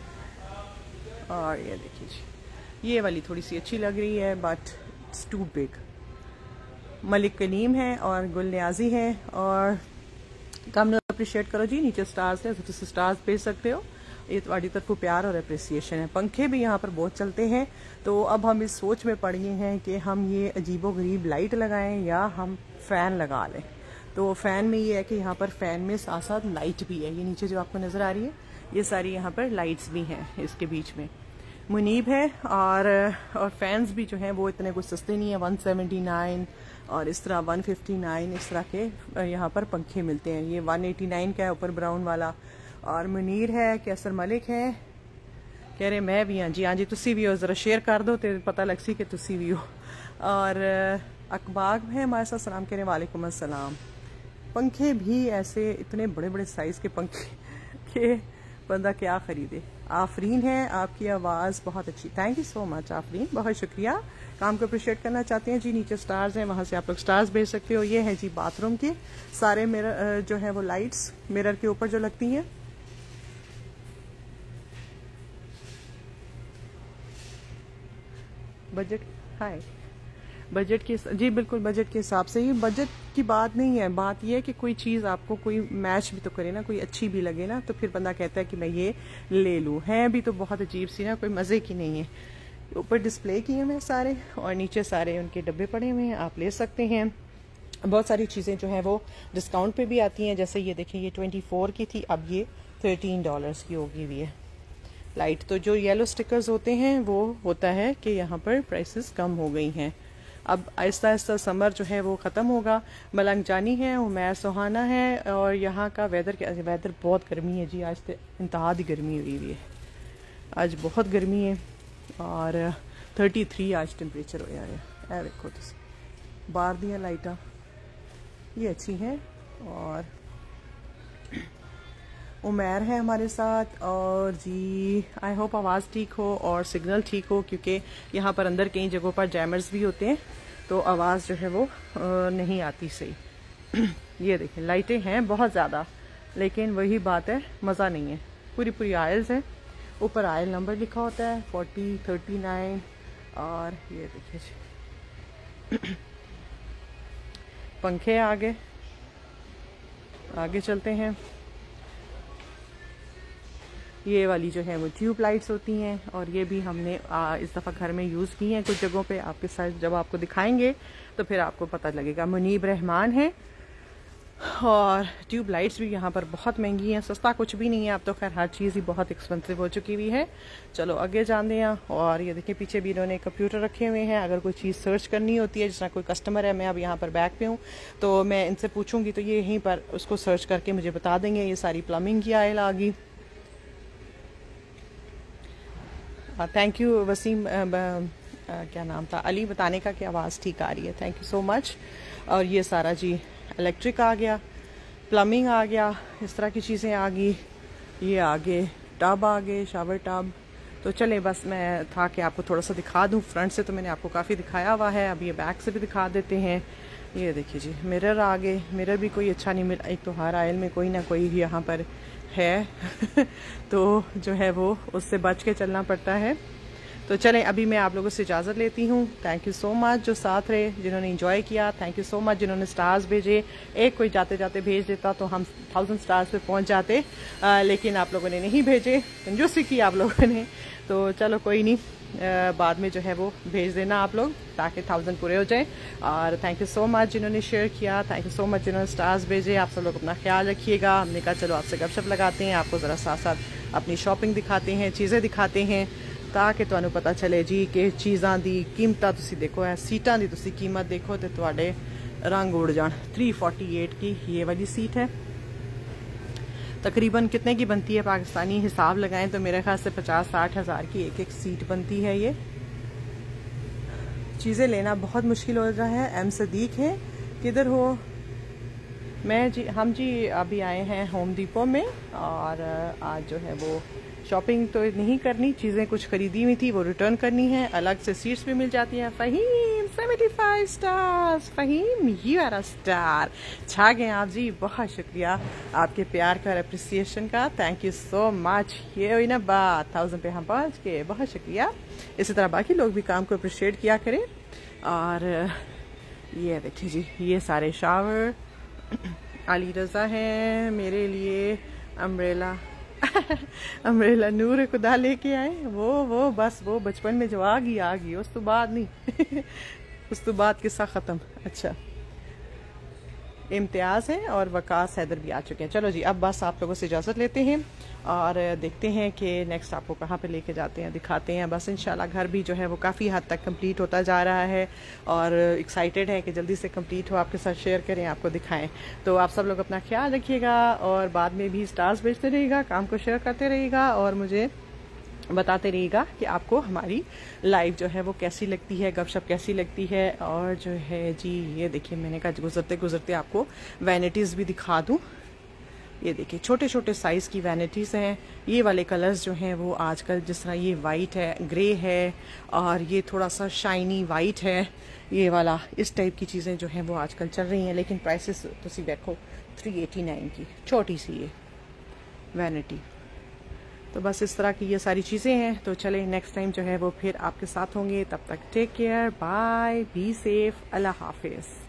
A: और ये देखिए जी ये वाली थोड़ी सी अच्छी लग रही है, but it's too big. Malik Kaleem है और गुल न्याजी है, और कम अप्रिशिएट करो जी, नीचे स्टार्स है तो तुम स्टार्स भेज सकते हो। ये तुम्हारी तरफ प्यार और अप्रिसिएशन है। पंखे भी यहाँ पर बहुत चलते हैं, तो अब हम इस सोच में पड़ गए हैं कि हम ये अजीबो गरीब लाइट लगाएं या हम फ़ैन लगा लें। तो फ़ैन में ये है कि यहाँ पर फ़ैन में साथ साथ लाइट भी है। ये नीचे जो आपको नज़र आ रही है ये सारी यहाँ पर लाइट्स भी हैं इसके बीच में। मुनीब है, और फैंस भी जो हैं वो इतने कुछ सस्ते नहीं है। 179 और इस तरह 159 इस तरह के यहाँ पर पंखे मिलते हैं। ये 189 का है ऊपर ब्राउन वाला। और मुनीर है, कैसर मलिक है, कह रहे मैं भी हाँ जी तुसी भी हो, ज़रा शेयर कर दो तो पता लग सी कि तुसी भी हो। और अकबाग है हमारे साथ, सलाम कह रहे हैं। वालेकुम अस्सलाम। पंखे भी ऐसे इतने बड़े बड़े साइज़ के पंखे के बंदा क्या खरीदे। आफरीन है, आपकी आवाज़ बहुत अच्छी, thank you so much Afreen, बहुत शुक्रिया। काम को अप्रिशिएट करना चाहते हैं जी, नीचे स्टार्स हैं, वहाँ से आप लोग स्टार्स भेज सकते हो। ये है जी बाथरूम के सारे मिरर जो है वो लाइट्स मिरर के ऊपर जो लगती हैं। बजट हाय, बजट के जी बिल्कुल बजट के हिसाब से ही। बजट की बात नहीं है, बात यह है कि कोई चीज़ आपको कोई मैच भी तो करे ना, कोई अच्छी भी लगे ना, तो फिर बंदा कहता है कि मैं ये ले लूँ। है भी तो बहुत अजीब सी ना, कोई मज़े की नहीं है। ऊपर डिस्प्ले किए हुए सारे और नीचे सारे उनके डब्बे पड़े हुए हैं, आप ले सकते हैं। बहुत सारी चीज़ें जो हैं वो डिस्काउंट पे भी आती हैं, जैसे ये देखें ये 24 की थी, अब ये $13 की होगी हुई है लाइट। तो जो येलो स्टिकर्स होते हैं वो होता है कि यहाँ पर प्राइसेस कम हो गई हैं। अब आहिस्ता आहिस्ता समर जो है वो ख़त्म होगा। मलंग जानी है, उमैर सुहाना है, और यहाँ का वेदर बहुत गर्मी है जी, आज तो इंतहा दी गर्मी हुई हुई है, आज बहुत गर्मी है। और 33 आज टेम्परेचर होया है। देखो तुम बाहर दियाँ लाइटा ये अच्छी हैं। और उमैर है हमारे साथ, और जी आई होप आवाज़ ठीक हो और सिग्नल ठीक हो, क्योंकि यहाँ पर अंदर कई जगहों पर जैमर्स भी होते हैं तो आवाज़ जो है वो नहीं आती सही। ये देखें लाइटें हैं बहुत ज़्यादा, लेकिन वही बात है मज़ा नहीं है। पूरी पूरी आयल्स हैं, ऊपर आयल नंबर लिखा होता है 40, 39। और ये देखिए पंखे आगे चलते हैं। ये वाली जो है वो ट्यूब लाइट्स होती हैं, और ये भी हमने इस दफ़ा घर में यूज़ की हैं कुछ जगहों पे। आपके साथ जब आपको दिखाएंगे तो फिर आपको पता लगेगा। मुनीब रहमान है, और ट्यूब लाइट्स भी यहाँ पर बहुत महंगी हैं, सस्ता कुछ भी नहीं है। अब तो खैर हर चीज़ ही बहुत एक्सपेंसिव हो चुकी हुई है। चलो आगे जानते हैं। और ये देखिए पीछे भी इन्होंने कंप्यूटर रखे हुए हैं, अगर कोई चीज़ सर्च करनी होती है, जिस तरह कोई कस्टमर है, मैं अब यहाँ पर बैक पे हूँ तो मैं इनसे पूछूंगी तो ये यहीं पर उसको सर्च करके मुझे बता देंगे। ये सारी प्लम्बिंग की आयल आ गई। थैंक यू वसीम, क्या नाम था, अली, बताने का कि आवाज़ ठीक आ रही है, थैंक यू सो मच। और ये सारा जी इलेक्ट्रिक आ गया, प्लम्बिंग आ गया, इस तरह की चीज़ें आ गई। ये आगे टब आ गए, शावर टब। तो चले बस मैं था कि आपको थोड़ा सा दिखा दूं। फ्रंट से तो मैंने आपको काफ़ी दिखाया हुआ है, अब ये बैक से भी दिखा देते हैं। ये देखिए जी मिरर आ गए। मिरर भी कोई अच्छा नहीं मिला, एक तो हर आयल में कोई ना कोई यहाँ पर है तो जो है वो उससे बच के चलना पड़ता है। तो चलें अभी मैं आप लोगों से इजाज़त लेती हूँ। थैंक यू सो मच जो साथ रहे, जिन्होंने एंजॉय किया। थैंक यू सो मच जिन्होंने स्टार्स भेजे। एक कोई जाते जाते भेज देता तो हम 1000 स्टार्स पे पहुँच जाते, लेकिन आप लोगों ने नहीं भेजे, कंजूसी की आप लोगों ने। तो चलो कोई नहीं, बाद में जो है वो भेज देना आप लोग ताकि 1000 पूरे हो जाए। और थैंक यू सो मच जिन्होंने शेयर किया, थैंक यू सो मच जिन्होंने स्टार्स भेजे। आप सब लोग अपना ख्याल रखिएगा। हमने कहा चलो आपसे गपशप लगाते हैं, आपको ज़रा साथ साथ अपनी शॉपिंग दिखाते हैं, चीज़ें दिखाते हैं, ताकि तुहानू पता चले जी कि चीज़ां दी कीमतां तुसी देखो है, सीटां दी तुसी कीमत देखो तो तुहाडे रंग उड़ जान। 348 की ये वाली सीट है, तकरीबन कितने की बनती है पाकिस्तानी हिसाब लगाएं तो मेरे ख्याल से 50-60 हज़ार की एक एक सीट बनती है। ये चीज़ें लेना बहुत मुश्किल हो रहा है। एम सदीक है, किधर हो? मैं जी, हम जी अभी आए हैं होम डिपो में, और आज जो है वो शॉपिंग तो नहीं करनी, चीज़ें कुछ खरीदी हुई थी वो रिटर्न करनी है। अलग से सीट्स भी मिल जाती हैं। Faheem 75 stars, Faheem you are a star, छा गए आप जी। बहुत शुक्रिया आपके प्यार का और अप्रिसिएशन का, थैंक यू सो मच। ये हुई ना बात, 1000 पे हम पहुँच के, बहुत शुक्रिया। इसी तरह बाकी लोग भी काम को अप्रिशिएट किया करें। और ये देखिए जी ये सारे शावर अली रज़ा है मेरे लिए, अम्ब्रेला अम्ब्रेला नूर खुदा लेके आए। वो बस वो बचपन में जो आ गई उस तो बाद नहीं उस तो बाद किस्सा ख़त्म। अच्छा, इम्तियाज़ है और वकास हैदर भी आ चुके हैं। चलो जी अब बस आप लोगों से इजाज़त लेते हैं और देखते हैं कि नेक्स्ट आपको कहाँ पे लेके जाते हैं, दिखाते हैं। बस इंशाल्लाह घर भी जो है वो काफ़ी हद तक कंप्लीट होता जा रहा है और एक्साइटेड है कि जल्दी से कंप्लीट हो, आपके साथ शेयर करें, आपको दिखाएं। तो आप सब लोग अपना ख्याल रखिएगा और बाद में भी स्टार्स भेजते रहिएगा, काम को शेयर करते रहिएगा और मुझे बताते रहिएगा कि आपको हमारी लाइव जो है वो कैसी लगती है, गपशप कैसी लगती है। और जो है जी ये देखिए मैंने कहा गुजरते गुजरते आपको वैनिटीज़ भी दिखा दूँ। ये देखिए छोटे छोटे साइज़ की वैनिटीज़ हैं। ये वाले कलर्स जो हैं वो आजकल, जिस तरह ये वाइट है, ग्रे है और ये थोड़ा सा शाइनी वाइट है, ये वाला इस टाइप की चीज़ें जो हैं वो आजकल चल रही हैं। लेकिन प्राइसेस तुसी देखो 389 की छोटी सी ये वैनिटी। तो बस इस तरह की ये सारी चीज़ें हैं। तो चले नेक्स्ट टाइम जो है वो फिर आपके साथ होंगे, तब तक take care, bye, be safe, Allah हाफिज़।